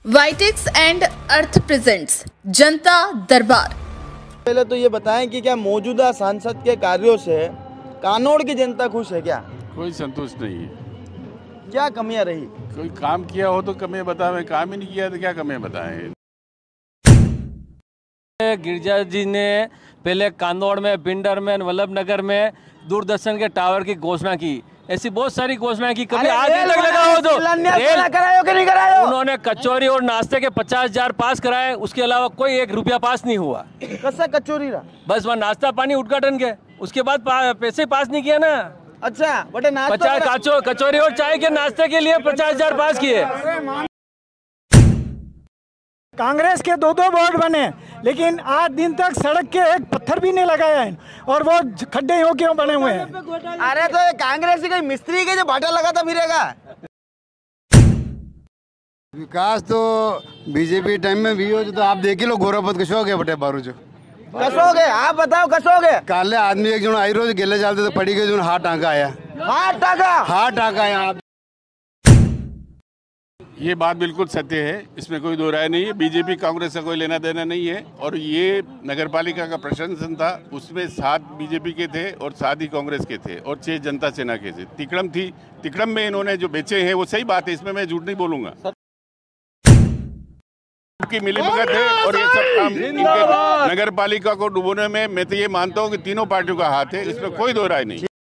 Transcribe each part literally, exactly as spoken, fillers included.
वाइटेक्स and earth presents जनता दरबार। पहले तो ये बताएं कि क्या मौजूदा सांसद के कार्यों से कानोड़ की जनता खुश है क्या? कोई संतुष्ट नहीं है। क्या कमियां रही? कोई काम किया हो तो कमियां बताएं, काम ही नहीं किया तो क्या कमियां बताएं। गिरिजा जी ने पहले कानोड़ में, बिंडर में, वल्लभ नगर में दूरदर्शन के टावर की घोषणा की। ऐसी बहुत सारी घोषणाएं की, कभी आज तक लगा हो तो रेल करायो कि नहीं करायो? उन्होंने कचौरी और नाश्ते के पचास हजार पास कराए, उसके अलावा कोई एक रुपया पास नहीं हुआ। कैसा कचौरी रहा? बस वहाँ नाश्ता पानी उद्घाटन के, उसके बाद पा, पैसे पास नहीं किया ना। अच्छा बटे नाश्ता पचास काचो कचौरी और चाय के नाश्ते के लिए पचास हजार पास किए। कांग्रेस के दो दो बोर्ड बने, लेकिन आज दिन तक सड़क के एक पत्थर भी नहीं लगाया है, और वो खड्डे हो क्यों बने हुए हैं? अरे तो कांग्रेस की मिस्त्री के जो भाटा लगाता फिरेगा। विकास तो बीजेपी टाइम में भी हो, तो आप देख लो गोरापत कसोगे बटे बारू जो कसोगे, आप बताओ कसोगे। काले आदमी एक जन आई रोज गेले चलते तो पड़ी गए जो हाथ टांका आया, हाथ टांका हाथ टांका आया। ये बात बिल्कुल सत्य है, इसमें कोई दो राय नहीं है। बीजेपी कांग्रेस से कोई लेना देना नहीं है। और ये नगरपालिका का प्रशासन था, उसमें सात बीजेपी के थे और सात ही कांग्रेस के थे और छह जनता सेना के थे। तिकड़म थी, तिकड़म में इन्होंने जो बेचे हैं वो सही बात है, इसमें मैं झूठ नहीं बोलूंगा। की मिलीभगत है और ये सब काम नगरपालिका को डुबोने में मैं तो ये मानता हूँ कि तीनों पार्टियों का हाथ है, इसमें कोई दो राय नहीं।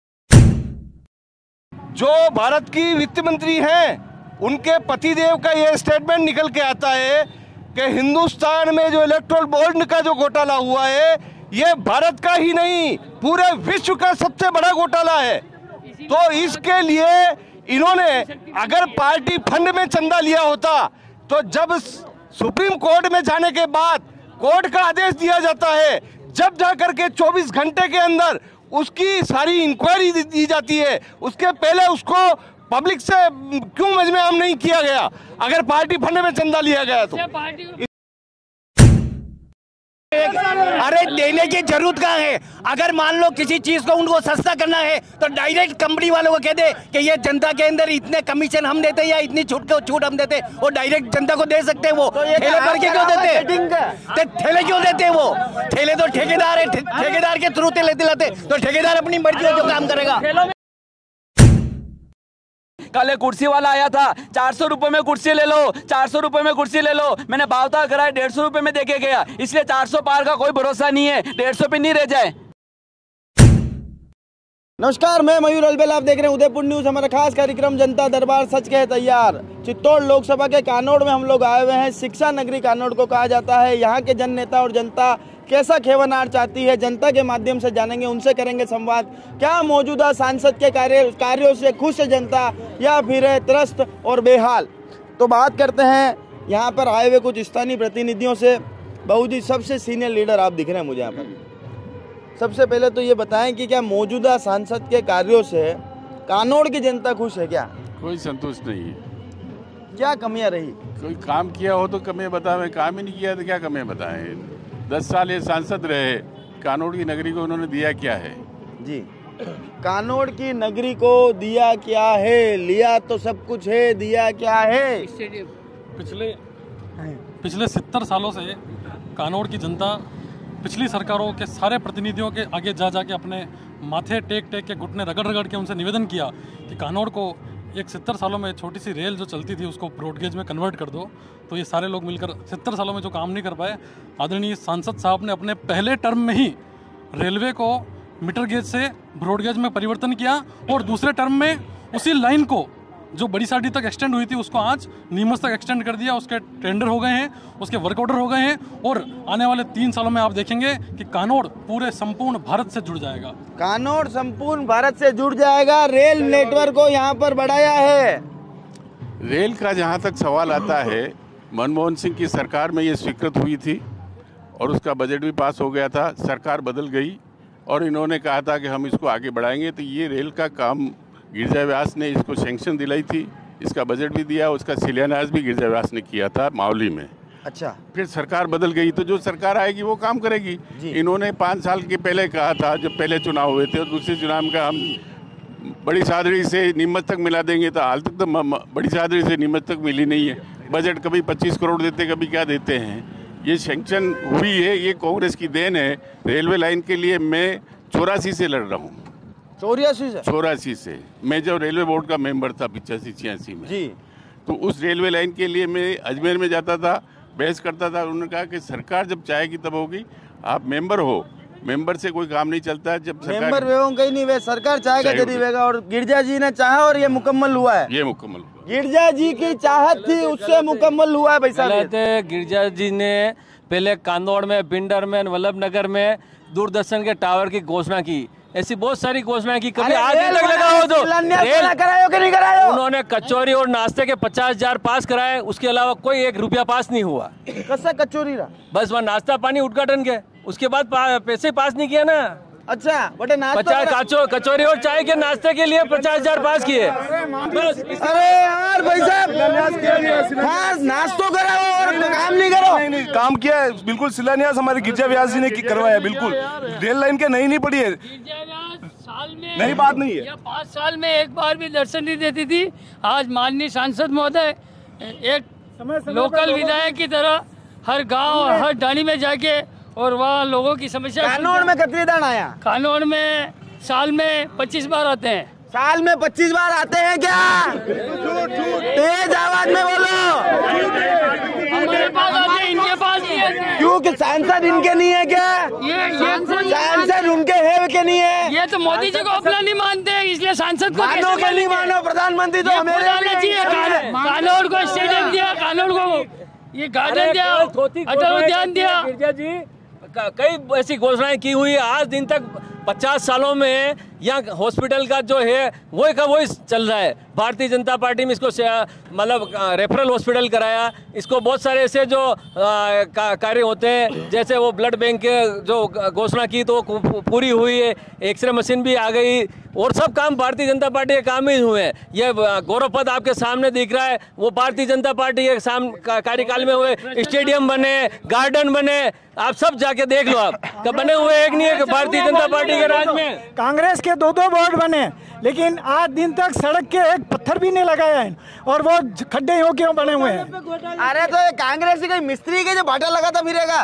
जो भारत की वित्त मंत्री हैं, उनके पतिदेव का ये स्टेटमेंट निकल के आता है कि हिंदुस्तान में जो इलेक्ट्रोल बॉन्ड का जो घोटाला हुआ है, ये भारत का ही नहीं पूरे विश्व का सबसे बड़ा घोटाला है। तो इसके लिए इन्होंने अगर पार्टी फंड में चंदा लिया होता, तो जब सुप्रीम कोर्ट में जाने के बाद कोर्ट का आदेश दिया जाता है, जब जाकर के चौबीस घंटे के अंदर उसकी सारी इंक्वायरी दी जाती है, उसके पहले उसको पब्लिक से क्यों मजमे आम नहीं किया गया? अगर पार्टी फंड में चंदा लिया गया तो अरे देने की जरूरत कहाँ है? अगर मान लो किसी चीज को उनको सस्ता करना है तो डायरेक्ट कंपनी वालों को कह दे कि ये जनता के अंदर इतने कमीशन हम देते या इतनी छूट को छूट हम देते, वो डायरेक्ट जनता को दे सकते हैं। वो ठेले भर के क्यों देते? ठेले क्यों देते? वो ठेले तो ठेकेदार है, ठेकेदार के थ्रू ठेले दिलाते, तो ठेकेदार अपनी मर्जी से जो काम करेगा। कल एक कुर्सी वाला आया था, चार सौ रुपए में कुर्सी ले लो, चार सौ रुपए में कुर्सी ले लो। मैंने भावताल कराया, डेढ़ सौ रुपए में देके गया, इसलिए चार सौ पार का कोई भरोसा नहीं है, डेढ़ सौ पे नहीं रह जाए। नमस्कार, मैं मयूर अलबेला, आप देख रहे हैं उदयपुर न्यूज। हमारा खास कार्यक्रम जनता दरबार सच कहे तैयार। चित्तौड़ लोकसभा के कानोड़ में हम लोग आए हुए हैं। शिक्षा नगरी कानोड़ को कहा जाता है। यहाँ के जन नेता और जनता कैसा खेवनार चाहती है, जनता के माध्यम से जानेंगे, उनसे करेंगे संवाद। क्या मौजूदा सांसद के कार्य कार्यों से खुश है जनता या फिर है त्रस्त और बेहाल? तो बात करते हैं यहाँ पर आए हुए कुछ स्थानीय प्रतिनिधियों से। बहू जी, सबसे सीनियर लीडर आप दिख रहे हैं मुझे यहाँ पर। सबसे पहले तो ये बताएं कि क्या मौजूदा सांसद के कार्यों से कानोड़ की जनता खुश है क्या? कोई संतुष्ट नहीं है। क्या कमियां रही? कोई काम किया हो तो कमियां बताएं, काम ही नहीं किया तो क्या कमियां बताएं। दस साल ये सांसद रहे, कानोड़ की नगरी को उन्होंने दिया क्या है? जी, कानोड़ की नगरी को दिया क्या है? लिया तो सब कुछ है, दिया क्या है? पिछले पिछले सत्तर सालों से कानोड़ की जनता पिछली सरकारों के सारे प्रतिनिधियों के आगे जा जाके अपने माथे टेक टेक के घुटने रगड़ रगड़ के उनसे निवेदन किया कि कानोड़ को एक सत्तर सालों में छोटी सी रेल जो चलती थी उसको ब्रॉडगेज में कन्वर्ट कर दो। तो ये सारे लोग मिलकर सत्तर सालों में जो काम नहीं कर पाए, आदरणीय सांसद साहब ने अपने पहले टर्म में ही रेलवे को मीटर गेज से ब्रॉडगेज में परिवर्तन किया, और दूसरे टर्म में उसी लाइन को जो बड़ी साड़ी तक एक्सटेंड हुई थी उसको आज नीमच तक एक्सटेंड कर दिया। उसके टेंडर हो गए हैं, उसके वर्क ऑर्डर हो गए हैं, और आने वाले तीन सालों में आप देखेंगे कि कानोड़ पूरे संपूर्ण भारत से जुड़ जाएगा। कानोड़ संपूर्ण भारत से जुड़ जाएगा। रेल नेटवर्क को यहाँ पर बढ़ाया है। रेल का जहाँ तक सवाल आता है, मनमोहन सिंह की सरकार में ये स्वीकृत हुई थी और उसका बजट भी पास हो गया था। सरकार बदल गई और इन्होंने कहा था कि हम इसको आगे बढ़ाएंगे। तो ये रेल का काम गिरिजा व्यास ने इसको सैंक्शन दिलाई थी, इसका बजट भी दिया, उसका शिलान्यास भी गिरिजा व्यास ने किया था मावली में। अच्छा, फिर सरकार बदल गई, तो जो सरकार आएगी वो काम करेगी। इन्होंने पाँच साल के पहले कहा था, जब पहले चुनाव हुए थे, और दूसरे चुनाव में हम बड़ी सादड़ी से नीमच तक मिला देंगे, तो हाल तक तो बड़ी सादड़ी से नीमच तक मिली नहीं है। बजट कभी पच्चीस करोड़ देते, कभी क्या देते हैं। ये सैंक्शन हुई है, ये कांग्रेस की देन है। रेलवे लाइन के लिए मैं चौरासी से लड़ रहा हूँ, चौरासी से चौरासी से। मैं जब रेलवे बोर्ड का मेंबर था पिचासी छियासी में जी, तो उस रेलवे लाइन के लिए मैं अजमेर में जाता था, बहस करता था। उन्होंने कहा कि सरकार जब चाहेगी तब होगी, आप मेंबर हो, मेंबर से कोई काम नहीं चलता। जब मेंबर वे कहीं नहीं वे सरकार चाहेगा जल्दी वेगा, और गिरजा जी ने चाहा और ये मुकम्मल हुआ है। ये मुकम्मल हुआ, गिरजा जी की चाहत थी, उससे मुकम्मल हुआ है। भाई साहब, गिरजा जी ने पहले कांदौड़ में, बिंडर में, वल्लभ नगर में दूरदर्शन के टावर की घोषणा की। ऐसी बहुत सारी घोषणाएं की, कभी आज तक लगा हो तो रेल करायो कि नहीं करायो? उन्होंने कचौरी और नाश्ते के पचास हजार पास कराए, उसके अलावा कोई एक रुपया पास नहीं हुआ। कैसा कचौरी रहा? बस वहाँ नाश्ता पानी उद्घाटन के, उसके बाद पा, पैसे पास नहीं किया ना। अच्छा, बटे पचास काचो कचौरी और चाय के नाश्ते के लिए पचास हजार पास किए। अरे यार भाई साहब, हाँ नाश्तो कराओ और काम नहीं करो। नहीं नहीं काम किया है, बिल्कुल शिलान्यास हमारे गिरजा व्यास जी ने करवाया। बिल्कुल रेल लाइन के नहीं नहीं पड़ी है, साल में नहीं बात नहीं है। पाँच साल में एक बार भी दर्शन नहीं देती थी। आज माननीय सांसद महोदय एक लोकल विधायक की तरह हर गांव हर डाली में जाके और वहाँ लोगों की समस्या। कानौड़ में कितने दान आया? कानौड़ में साल में पच्चीस बार आते हैं। साल में पच्चीस बार आते हैं क्या? तेज आवाज में बोलो। हमारे पास आते हैं, इनके पास नहीं है। क्योंकि सांसद इनके नहीं है क्या? ये सांसद उनके है के नहीं है? ये तो मोदी जी को अपना नहीं मानते, इसलिए सांसद को मानो के नहीं मानो, प्रधानमंत्री तो हमें चाहिए। कानौड़ को स्टेडियम दिया, कानौड़ को ये गार्डन दिया, अटल उद्यान दिया। गिरजा जी कई ऐसी घोषणाएं की हुई है। आज दिन तक पचास सालों में यहाँ हॉस्पिटल का जो है वही का वही चल रहा है। भारतीय जनता पार्टी में इसको मतलब रेफरल हॉस्पिटल कराया। इसको बहुत सारे ऐसे जो का, कार्य होते हैं, जैसे वो ब्लड बैंक के जो घोषणा की तो पूरी हुई है, एक्सरे मशीन भी आ गई और सब काम भारतीय जनता पार्टी के काम ही हुए हैं। ये गौरव पद आपके सामने दिख रहा है, वो भारतीय जनता पार्टी के साम कार्यकाल में हुए। स्टेडियम बने, गार्डन बने, आप सब जाके देख लो। आप कब बने हुए? एक नहीं है भारतीय जनता पार्टी के राज में। कांग्रेस के दो दो बोर्ड बने, लेकिन आज दिन तक सड़क के एक पत्थर भी नहीं लगाया है, और वो खड्डे हो क्यों बने हुए हैं? अरे तो कांग्रेस की मिस्त्री के जो भाटा लगाता फिरेगा।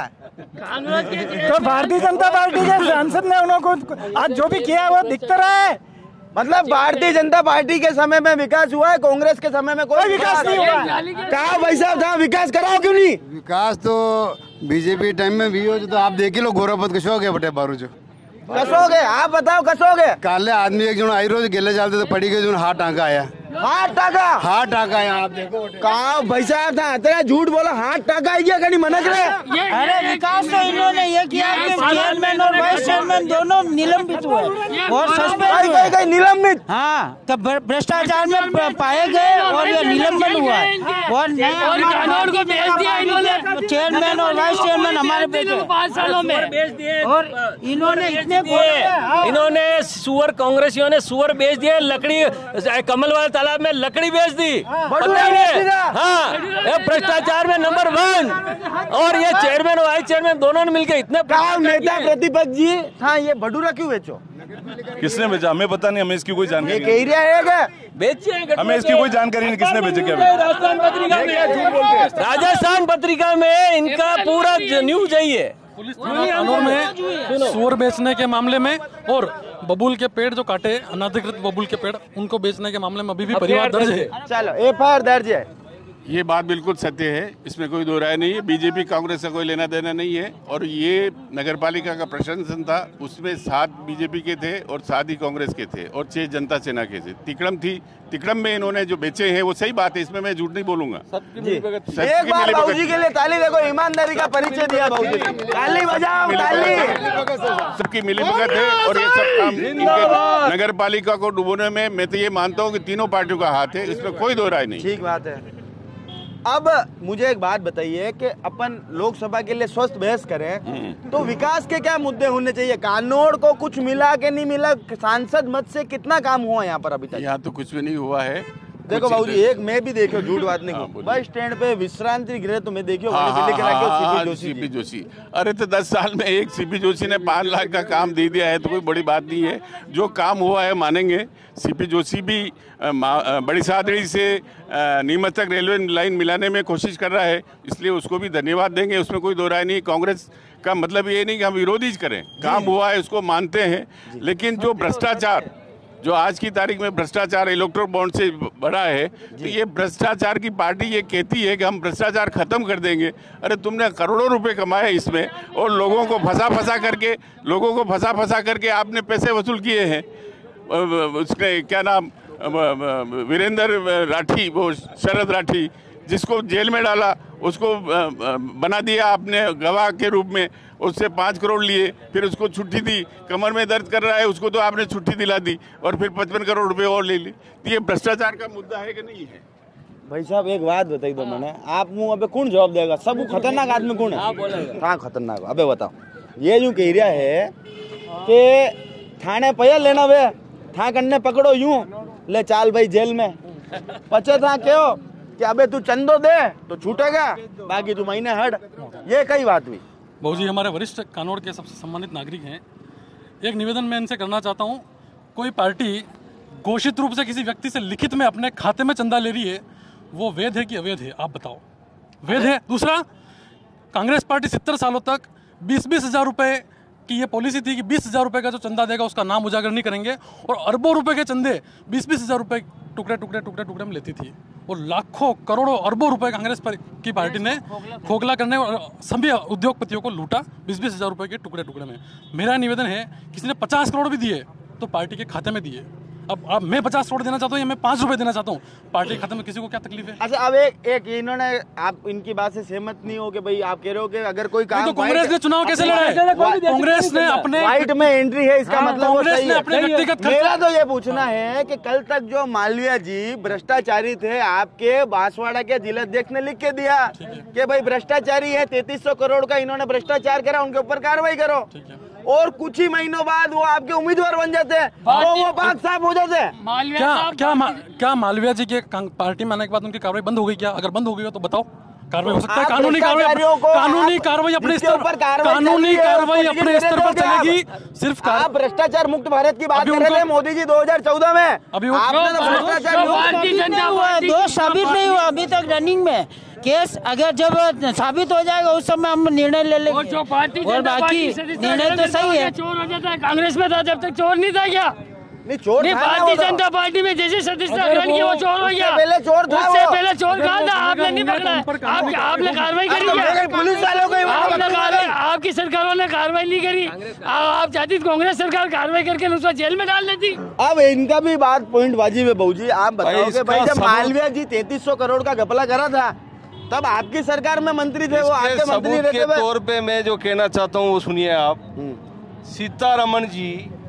तो भारतीय जनता पार्टी के सांसद ने उनको आज जो भी किया वो दिखता रहा है। मतलब भारतीय जनता पार्टी के समय में विकास हुआ है, कांग्रेस के समय में कोई विकास नहीं हुआ। कहा भाई साहब था विकास कराओ क्यों नहीं? विकास तो बीजेपी टाइम में भी हो, तो आप देख ही लो गौरवपत कशो हो गया बटे बारू जो कसोगे। आप बताओ कसोगे? काले आदमी एक जो आई रोज गेले चलते तो पड़ी गई जो हाथ टांका आया, हाथ टाका हाथ टाका आया। आप देखो कहा भाई साहब था तेरा झूठ बोला, हाथ टाका आई गया कहीं मनक रहे। अरे विकास तो इन्होंने ये किया कि चेयरमैन और वाइस चेयरमैन दोनों निलंबित हुए और सस्पेंड हुए। कहीं निलंबित? हाँ, तो भ्रष्टाचार में पाए गए और ये निलंबन हुआ और कानौड़ को भेज दिया इन्होंने। चेयरमैन और वाइस चेयरमैन हमारे बेटे पाँच सालों में बेच दिए और इन्होंने इतने इन्होंने सुअर, कांग्रेसियों ने सुअर बेच दिए, लकड़ी कमल वाले तालाब में लकड़ी बेच दी। हाँ, भ्रष्टाचार में नंबर वन। और ये चेयरमैन और वाइस चेयरमैन दोनों ने मिलकर इतने नेता प्रतिपक्ष जी हाँ, ये भटूरा क्यों बेचो? किसने बेचा हमें पता नहीं, हमें इसकी कोई जानकारी नहीं। एरिया है क्या? बेचे हमें इसकी कोई जानकारी नहीं, किसने बेचे क्या? राजस्थान पत्रिका में, राजस्थान पत्रिका में इनका पूरा न्यूज है। ये कानौड़ में सुअर बेचने के मामले में और बबूल के पेड़ जो काटे, अनाधिकृत बबूल के पेड़, उनको बेचने के मामले में अभी भी परिवार दर्ज है। चलो एफ आई आर दर्ज है। ये बात बिल्कुल सत्य है, इसमें कोई दो राय नहीं है। बीजेपी कांग्रेस का कोई लेना देना नहीं है। और ये नगरपालिका का प्रशासन था, उसमें सात बीजेपी के थे और सात ही कांग्रेस के थे और छह जनता सेना के थे। तिकड़म थी, तिकड़म में इन्होंने जो बेचे हैं वो सही बात है, इसमें मैं झूठ नहीं बोलूंगा। एक बार बाबूजी के लिए ताली देखो, ईमानदारी का परिचय दिया बाबूजी। ताली बजाओ, ताली। सबकी मिलीभगत है और ये सब काम इनके नगर पालिका को डुबोने में मैं तो ये मानता हूँ कि तीनों पार्टियों का हाथ है, इसमें कोई दो राय नहीं। ठीक बात है। अब मुझे एक बात बताइए कि अपन लोकसभा के लिए स्वस्थ बहस करें तो विकास के क्या मुद्दे होने चाहिए? कानौड़ को कुछ मिला कि नहीं मिला? सांसद मत से कितना काम हुआ यहाँ पर अभी तक? यहाँ तो कुछ भी नहीं हुआ है। देखो बाबूजी, एक मैं भी देखो, झूठ बात नहीं कहूं, बस स्टैंड पे विश्रांति गृह तुम्हें देखियो, सीपी जोशी। अरे तो दस साल में एक सीपी जोशी ने पाँच लाख का काम दे दिया है तो कोई बड़ी बात नहीं है। जो काम हुआ है मानेंगे। सीपी जोशी भी बड़ी सादड़ी से नीमच तक रेलवे लाइन मिलाने में कोशिश कर रहा है, इसलिए उसको भी धन्यवाद देंगे, उसमें कोई दो राय नहीं। कांग्रेस का मतलब ये नहीं कि हम विरोधी करें, काम हुआ है उसको मानते हैं, लेकिन जो भ्रष्टाचार, जो आज की तारीख में भ्रष्टाचार इलेक्ट्रोल बॉन्ड से बढ़ा है, तो ये भ्रष्टाचार की पार्टी ये कहती है कि हम भ्रष्टाचार खत्म कर देंगे। अरे तुमने करोड़ों रुपए कमाए इसमें और लोगों को फंसा फंसा करके लोगों को फंसा फंसा करके आपने पैसे वसूल किए हैं। उसने क्या नाम, वीरेंद्र राठी, वो शरद राठी, जिसको जेल में डाला, उसको बना दिया आपने गवाह के रूप में, उससे पाँच करोड़ लिए, फिर उसको छुट्टी दी, कमर में दर्द कर रहा है उसको तो आपने छुट्टी दिला दी, और फिर पचपन करोड़ रुपए और ले ली। तो ये भ्रष्टाचार का मुद्दा है कि नहीं है? भाई साहब एक बात बताई दो मैंने, आप मुँह अबे कौन जवाब देगा? सब खतरनाक आदमी कौन है? हाँ खतरनाक, अबे बताओ। ये यूँ कह रहा है कि थाने पया लेना वे, था करने पकड़ो यूं ले चाल भाई जेल में, पचे था क्यों कि अबे तू चंदो दे तो छूटेगा, बाकी तू महीने हट। ये कई बात हुई। बहु जी हमारे वरिष्ठ कानून के सबसे सम्मानित नागरिक हैं, एक निवेदन मैं इनसे करना चाहता हूं, कोई पार्टी घोषित रूप से किसी व्यक्ति से लिखित में अपने खाते में चंदा ले रही है, वो वैध है कि अवैध है? आप बताओ। वैध है। दूसरा, कांग्रेस पार्टी सत्तर सालों तक बीस बीस हजार रुपए की ये पॉलिसी थी कि बीस हजार रुपए का जो चंदा देगा उसका नाम उजागर नहीं करेंगे, और अरबों रुपए के चंदे बीस बीस हजार रुपए टुकड़े टुकड़े टुकड़े टुकड़े में लेती थी, और लाखों करोड़ों अरबों रुपए कांग्रेस की पार्टी ने खोखला करने और सभी उद्योगपतियों को लूटा बीस बीस हजार रुपए के टुकड़े टुकड़े में। मेरा निवेदन है, किसी ने पचास करोड़ भी दिए तो पार्टी के खाते में दिए। अब अब मैं पचास करोड़ देना चाहता हूँ या मैं पाँच रुपए देना चाहता हूँ, पार्टी के खाते में किसी को क्या तकलीफ है? अच्छा अब एक एक इन्होंने, आप इनकी बात से सहमत नहीं हो कि भाई आप कह रहे हो कि अगर कोई काम, तो कांग्रेस ने चुनाव कैसे लड़ा है? कांग्रेस ने अपने वाइट में एंट्री है, इसका मतलब कांग्रेस ने अपने व्यक्तिगत, मेरा तो ये पूछना है कि कल तक जो मालवीय जी भ्रष्टाचारी थे, आपके बांसवाड़ा के जिलाध्यक्ष ने लिख के दिया कि भाई भ्रष्टाचारी है, तैतीस सौ करोड़ का इन्होंने भ्रष्टाचार करा, उनके ऊपर कार्रवाई करो, और कुछ ही महीनों बाद वो आपके उम्मीदवार बन जाते हैं, तो वो पाक साफ हो जाते हैं। क्या क्या मा, क्या मालवीय जी के पार्टी में आने के बाद उनकी कार्रवाई बंद हो गई क्या? अगर बंद हो गई हो तो बताओ, कार्रवाई हो सकता है। कानूनी कार्रवाई, कानूनी कार्रवाई अपने स्तर पर, कानूनी कार्रवाई अपने स्तर पर चलेगी। सिर्फ आप भ्रष्टाचार मुक्त भारत की बात कर रहे थे मोदी जी दो हजार चौदह में, अभी दोष साबित नहीं हुआ अभी तक रनिंग में केस, अगर जब साबित हो जाएगा उस समय हम निर्णय ले लेंगे। जो पार्टी और बाकी निर्णय तो सही है। चोर हो जाता है, कांग्रेस में था जब तक चोर नहीं था क्या? नहीं चोर नहीं, भारतीय जनता पार्टी में जैसे सदस्यता ग्रहण किया वो चोर हो गया। पहले चोर था, उससे पहले चोर कहा था, आपने नहीं पकड़ा, आप आपने कार्रवाई करी क्या? पुलिस वालों को आपने कार्रवाई, आपकी सरकारों ने कार्रवाई नहीं करी। आप चाहती कांग्रेस सरकार कार्रवाई करके उसको जेल में डाल देती। अब इनका भी बात पॉइंट वाजिब है बहू जी, आप बताओ कि भाई जब मालवीय जी तैतीस सौ करोड़ का घपला करा था तब आपकी सरकार में मंत्री थे, वो आपके मंत्री रहते के तौर पे मैं जो कहना चाहता हूँ वो सुनिए आप। सीतारमण जी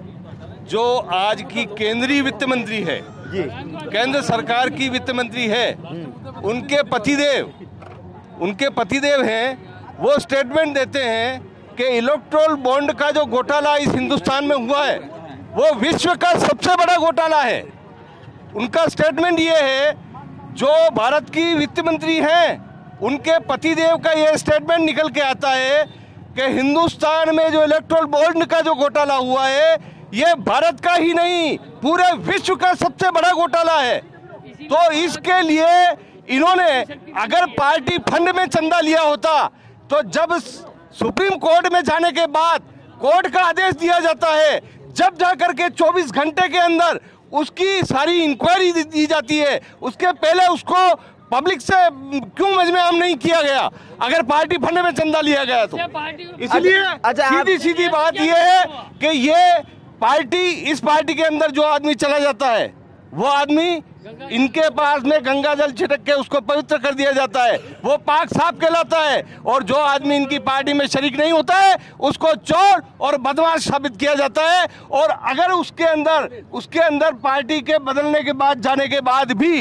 जो आज की केंद्रीय वित्त मंत्री है, केंद्र सरकार की वित्त मंत्री है, उनके पतिदेव उनके पतिदेव हैं, वो स्टेटमेंट देते हैं कि इलेक्ट्रोल बॉन्ड का जो घोटाला इस हिंदुस्तान में हुआ है वो विश्व का सबसे बड़ा घोटाला है। उनका स्टेटमेंट ये है, जो भारत की वित्त मंत्री हैं उनके पतिदेव का ये स्टेटमेंट निकल के आता है कि हिंदुस्तान में जो इलेक्ट्रोल बॉन्ड का जो घोटाला हुआ है ये भारत का ही नहीं पूरे विश्व का सबसे बड़ा घोटाला है। तो इसके लिए इन्होंने, अगर पार्टी फंड में चंदा लिया होता तो जब सुप्रीम कोर्ट में जाने के बाद कोर्ट का आदेश दिया जाता है, जब जाकर के चौबीस घंटे के अंदर उसकी सारी इंक्वायरी दी जाती है, उसके पहले उसको पब्लिक से क्यों मजमेआम नहीं किया गया? अगर पार्टी फंड में चंदा लिया गया तो इसलिए सीधी सीधी बात यह है कि ये पार्टी, इस पार्टी के अंदर जो आदमी चला जाता है वो आदमी, इनके पास में गंगा जल छिड़क के उसको पवित्र कर दिया जाता है, वो पाक साफ कहलाता है, और जो आदमी इनकी पार्टी में शरीक नहीं होता है उसको चोर और बदमाश साबित किया जाता है। और अगर उसके अंदर उसके अंदर पार्टी के बदलने के बाद, जाने के बाद भी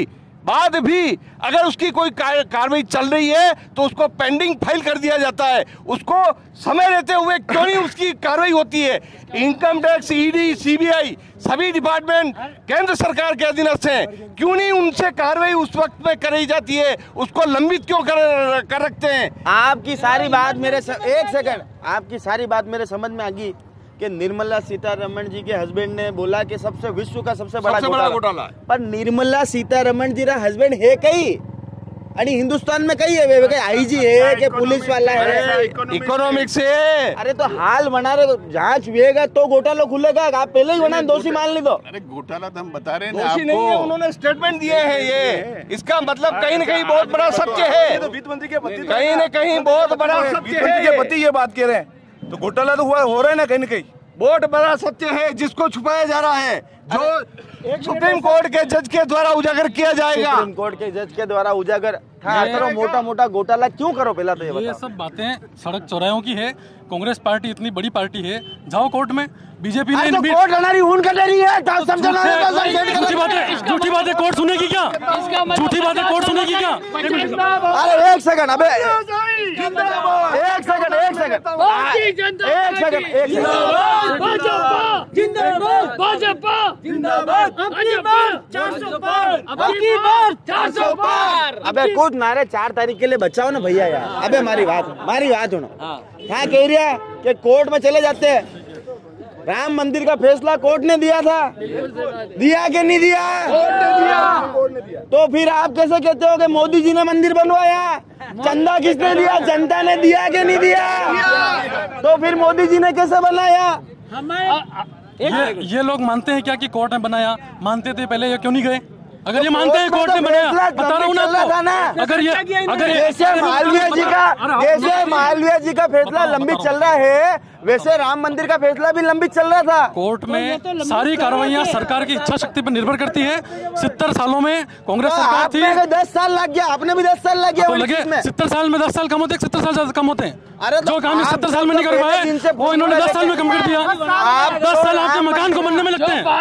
बाद भी अगर उसकी कोई कार्रवाई चल रही है तो उसको पेंडिंग फाइल कर दिया जाता है। उसको समय देते हुए क्यों नहीं उसकी कार्रवाई होती है? इनकम टैक्स, ईडी, सीबीआई सभी डिपार्टमेंट केंद्र सरकार के अधीनस्थ हैं, क्यों नहीं उनसे कार्रवाई उस वक्त में कराई जाती है? उसको लंबित क्यों कर, कर रखते हैं? आपकी सारी बात मेरे स... एक सेकंड, आपकी सारी बात मेरे समझ में आ गई कि निर्मला सीतारमण जी के हस्बैंड ने बोला कि सबसे विश्व का सबसे बड़ा घोटाला, पर निर्मला सीतारमण जी का हस्बैंड है कहीं आणि हिंदुस्तान में कहीं है वे आईजी है कि पुलिस वाला है, इकोनॉमिक्स है। अरे तो हाल बना रहे, तो जांच हुएगा तो घोटाला खुलेगा। आप पहले ही बना दोषी मान ली। तो अरे घोटाला तो हम बता रहे हैं दोषी नहीं है, उन्होंने स्टेटमेंट दिए हैं। ये इसका मतलब कहीं न कहीं बहुत बड़ा सत्य है, वित्त मंत्री के पति, कहीं न कहीं बहुत बड़ा सत्य है। पति ये बात कह रहे हैं तो घोटाला तो हुआ हो रहा है ना कहीं न कहीं। बहुत बड़ा सत्य है जिसको छुपाया जा रहा है, जो सुप्रीम कोर्ट के जज के द्वारा उजागर किया जाएगा। सुप्रीम कोर्ट के जज के द्वारा उजागर करो, मोटा मोटा घोटाला क्यों करो? पहला तो ये बताओ। ये सब बातें सड़क चौराहों की है। कांग्रेस पार्टी इतनी बड़ी पार्टी है, जाओ कोर्ट में। बीजेपी ने तो कोर्ट लड़ा रही, खून कर रही है, तो समझना है, तो झूठी बातें, झूठी बातें कोर्ट सुनेगी क्या? झूठी बातें कोर्ट सुनेगी क्या? अरे एक सेकंड, अबे एक सेकंड, एक सेकंड, एक सेकंड, एक सेकंड। जिंदाबाद भाजपा, जिंदाबाद चार सौ पार। अबे कुछ नारे चार तारीख के लिए बचाओ ना भैया यार। अबे हमारी बात हमारी बात सुनो। हाँ कह रही है कि कोर्ट में चले जाते हैं। राम मंदिर का फैसला कोर्ट ने दिया था, दिया कि नहीं दिया? कोर्ट ने दिया। तो फिर आप कैसे कहते हो कि मोदी जी ने मंदिर बनवाया? चंदा किसने दिया? जनता ने दिया कि नहीं दिया? तो फिर मोदी जी ने कैसे बनाया? ये ये लोग मानते हैं क्या कि कोर्ट ने बनाया? मानते थे पहले, ये क्यों नहीं गए? अगर ये मानते हैं कोर्ट ने बनाया, बता रहा हूँ ना आपको। अगर ये अगर जैसे मालवीय जी का जैसे मालवीय जी का फैसला लंबित चल रहा है, वैसे राम मंदिर का फैसला भी लंबित चल रहा था। कोर्ट में सारी कार्रवाइयाँ सरकार की इच्छा शक्ति पर निर्भर करती है। सत्तर सालों में कांग्रेस सरकार थी, आपने दस साल लग गया, आपने भी दस साल लग गया। तो लगे सत्तर साल में दस साल कम होते, सत्तर साल ज्यादा कम होते हैं। अरे जो काम सत्तर साल में नहीं कर पाए वो इन्होंने दस साल में कम कर दिया। दस साल आपके मकान को बनने में लगते हैं।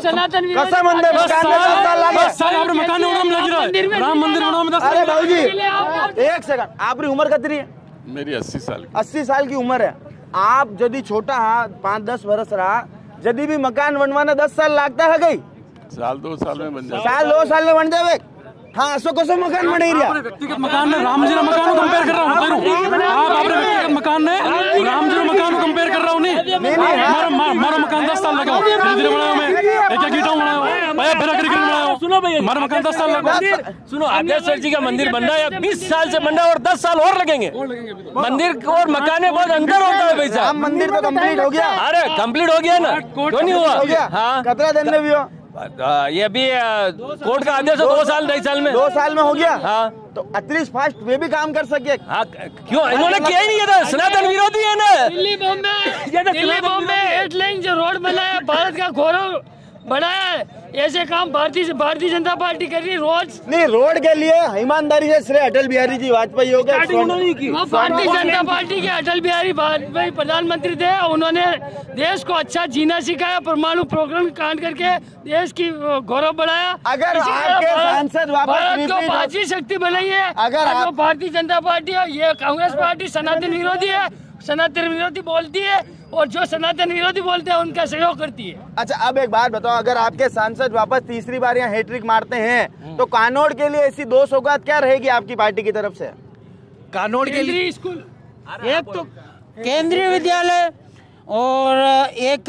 दस साल आपने मकान बनाने में लगी रहा है, राम मंदिर बनाने में दस साल। अरे भाई एक सेकंड, आपकी उम्र कितनी है? मेरी अस्सी साल की अस्सी साल की उम्र है। आप यदि छोटा हाँ पाँच दस वर्ष रहा, यदि भी मकान बनवाना दस साल लगता है गई, साल दो साल में बन जाए, साल दो साल में बन जाए। हाँ सो कसो मकान बने रहा। व्यक्तिगत मकान में राम जी का मकान को कंपेयर कर रहा हूँ, आप अपने व्यक्तिगत मकान में राम जी का मकान को कंपेयर कर रहा हूँ। नहीं हमारा मकान दस साल लगा, धीरे धीरे बनाया मैं, एक एक ईंटा बनाया, सुनो भैया, हमारा मकान दस साल लगा। सुनो, आद्यासर जी का मंदिर बन रहा है, बीस साल से बन रहा है और दस साल और लगेंगे। मंदिर और मकान में बहुत अंतर होता है भाई साहब। मंदिर तो कम्प्लीट हो गया। अरे कम्प्लीट हो गया ना, क्यों नहीं हुआ? हाँ कितना दिन में भी हो? ये अभी कोर्ट का आदेश है, दो साल ढाई साल में दो साल में हो गया। हाँ तो अतिरिक्त फास्ट वे भी काम कर सके। हाँ क्यों? इन्होंने किया ही नहीं था, सनातन विरोधी है ना। दिल्ली बॉम्बे दिल्ली बॉम्बे एट लाइन जो रोड बनाया, भारत का गौरव बढ़ाया है। ऐसे काम भारतीय भारतीय जनता पार्टी कर रही है रोज। नहीं, रोड के लिए ईमानदारी से श्रेय अटल बिहारी जी वाजपेयी हो गए। वो भारतीय जनता पार्टी के अटल बिहारी वाजपेयी प्रधानमंत्री थे, उन्होंने देश को अच्छा जीना सिखाया, परमाणु प्रोग्राम कांड करके देश की गौरव बढ़ाया। अगर आपके सांसद भारत को पांचवी शक्ति बनाई है, अगर जो भारतीय जनता पार्टी है, ये कांग्रेस पार्टी सनातन विरोधी है, सनातन विरोधी बोलती है, और जो सनातन विरोधी बोलते हैं उनका सहयोग करती है। अच्छा अब एक बात बताओ, अगर आपके सांसद वापस तीसरी बार यहाँ हैट्रिक मारते हैं तो कानोड़ के लिए ऐसी दो सौगात क्या रहेगी आपकी पार्टी की तरफ से? कानोड़ के लिए स्कूल, एक तो केंद्रीय विद्यालय और एक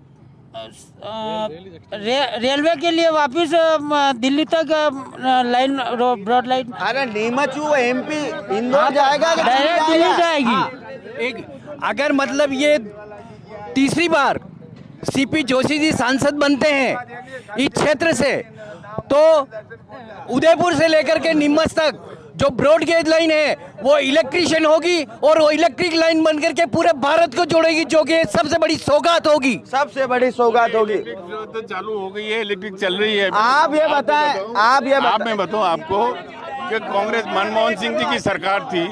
रे, रेलवे के लिए वापिस दिल्ली तक लाइन ब्रॉड लाइन। अरे नीमचू एमपी इंदौर जाएगा, डायरेक्ट दिल्ली जाएगी। एक अगर मतलब ये तीसरी बार सीपी जोशी जी सांसद बनते हैं इस क्षेत्र से, तो उदयपुर से लेकर के नीमच तक जो ब्रॉड गेज लाइन है वो इलेक्ट्रिशियन होगी, और वो इलेक्ट्रिक लाइन बनकर के पूरे भारत को जोड़ेगी, जो कि सबसे बड़ी सौगात होगी। सबसे बड़ी सौगात होगी। तो चालू हो गई है, इलेक्ट्रिक चल रही है। आप ये बताएं, आप ये आप मैं बताऊं आपको कि कांग्रेस मनमोहन सिंह जी की सरकार थी,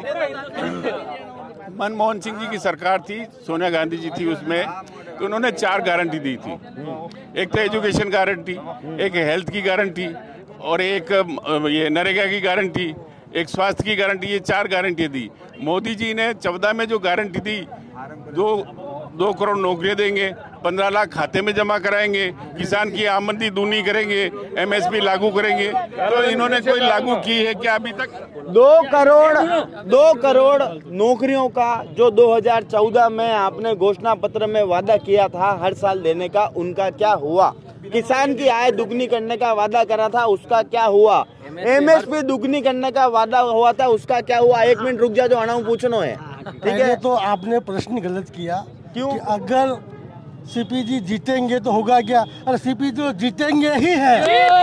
मनमोहन सिंह जी की सरकार थी, सोनिया गांधी जी थी उसमें, तो उन्होंने चार गारंटी दी थी। एक तो एजुकेशन गारंटी, एक हेल्थ की गारंटी, और एक ये नरेगा की गारंटी, एक स्वास्थ्य की गारंटी, ये चार गारंटी दी। मोदी जी ने चौदह में जो गारंटी दी, दो दो करोड़ नौकरियां देंगे, पंद्रह लाख खाते में जमा कराएंगे, किसान की आमदनी दूनी करेंगे, एमएसपी लागू करेंगे, तो इन्होंने कोई लागू की है क्या अभी तक? दो करोड़ दो करोड़ नौकरियों का जो दो हज़ार चौदह में आपने घोषणा पत्र में वादा किया था हर साल देने का, उनका क्या हुआ? किसान की आय दुगनी करने का वादा करा था, उसका क्या हुआ? एमएसपी दुगनी करने का वादा हुआ था, उसका क्या हुआ? एक मिनट रुक जा, जो आना पूछनो है, ठीक है? तो आपने प्रश्न गलत किया। क्यों? कि अगर सीपी जी जीतेंगे तो होगा क्या? अरे सीपी तो जीतेंगे ही है।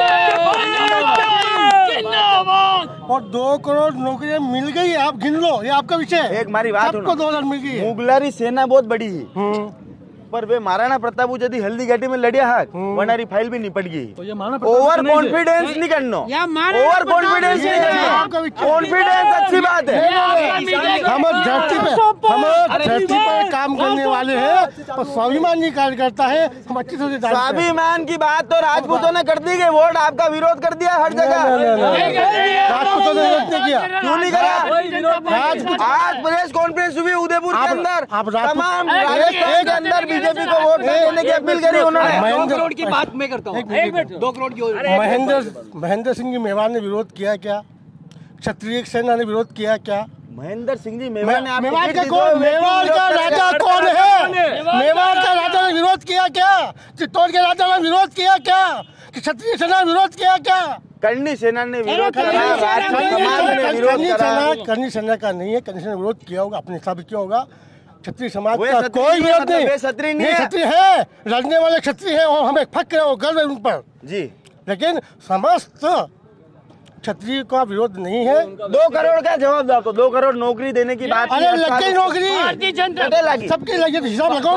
और दो करोड़ नौकरियां मिल गई, आप गिन लो, ये आपका विषय। एक हमारी बात सबको दो हजार मिल गई। मुगलारी सेना बहुत बड़ी है, पर वे महाराणा प्रताप यदि हल्दी घाटी में लड़िया हाथ वनारी फाइल भी निपट गई। तो ये महाराणा ओवर कॉन्फिडेंस नहीं करना, ओवर कॉन्फिडेंस नहीं करना, कॉन्फिडेंस अच्छी बात है। हम धरती पे हम धरती पर काम करने वाले हैं और स्वाभिमान जी कार्य करता है, हम अच्छी तरह से। स्वाभिमान की बात तो राजपूतों ने कर दी गई, वोट आपका विरोध कर दिया हर जगह। राजपूतों ने विरोध नहीं किया। क्यों नहीं करा? आज प्रेस कॉन्फ्रेंस हुई उदयपुर के अंदर, तमाम राजस्थान के अंदर बीजेपी को वोट देने की अपील करी उन्होंने। दो करोड़ की बात मैं करता हूँ, दो करोड़ की। महेंद्र महेंद्र सिंह जी मेवाड़ ने विरोध किया क्या? क्षत्रिय सेना ने विरोध किया क्या? महेंद्र सिंह जी मेवाड़ ने मेवाड़ का कौन? मेवाड़ का राजा कौन है? मेवाड़ का राजा ने विरोध किया क्या? चित्तौड़ के राजा ने विरोध किया क्या? क्षत्रिय सेना ने विरोध किया क्या? करनी सेना ने विरोध करा, राजपूत समाज ने विरोध करा। करनी सेना का नहीं है, करनी सेना ने विरोध किया होगा, अपने हिसाब से किया होगा। क्षत्रिय समाज का कोई विरोध नहीं, क्षत्रिय नहीं है, क्षत्रिय है, लड़ने वाले क्षत्रिय है और हमें फक्र और गर्व है उन पर जी। लेकिन समस्त क्षत्रिय का विरोध नहीं है। दो करोड़ का जवाब दो, तो दो करोड़ नौकरी देने की बात। अरे लग गई नौकरी, सबकी लगी, हिसाब लगाओ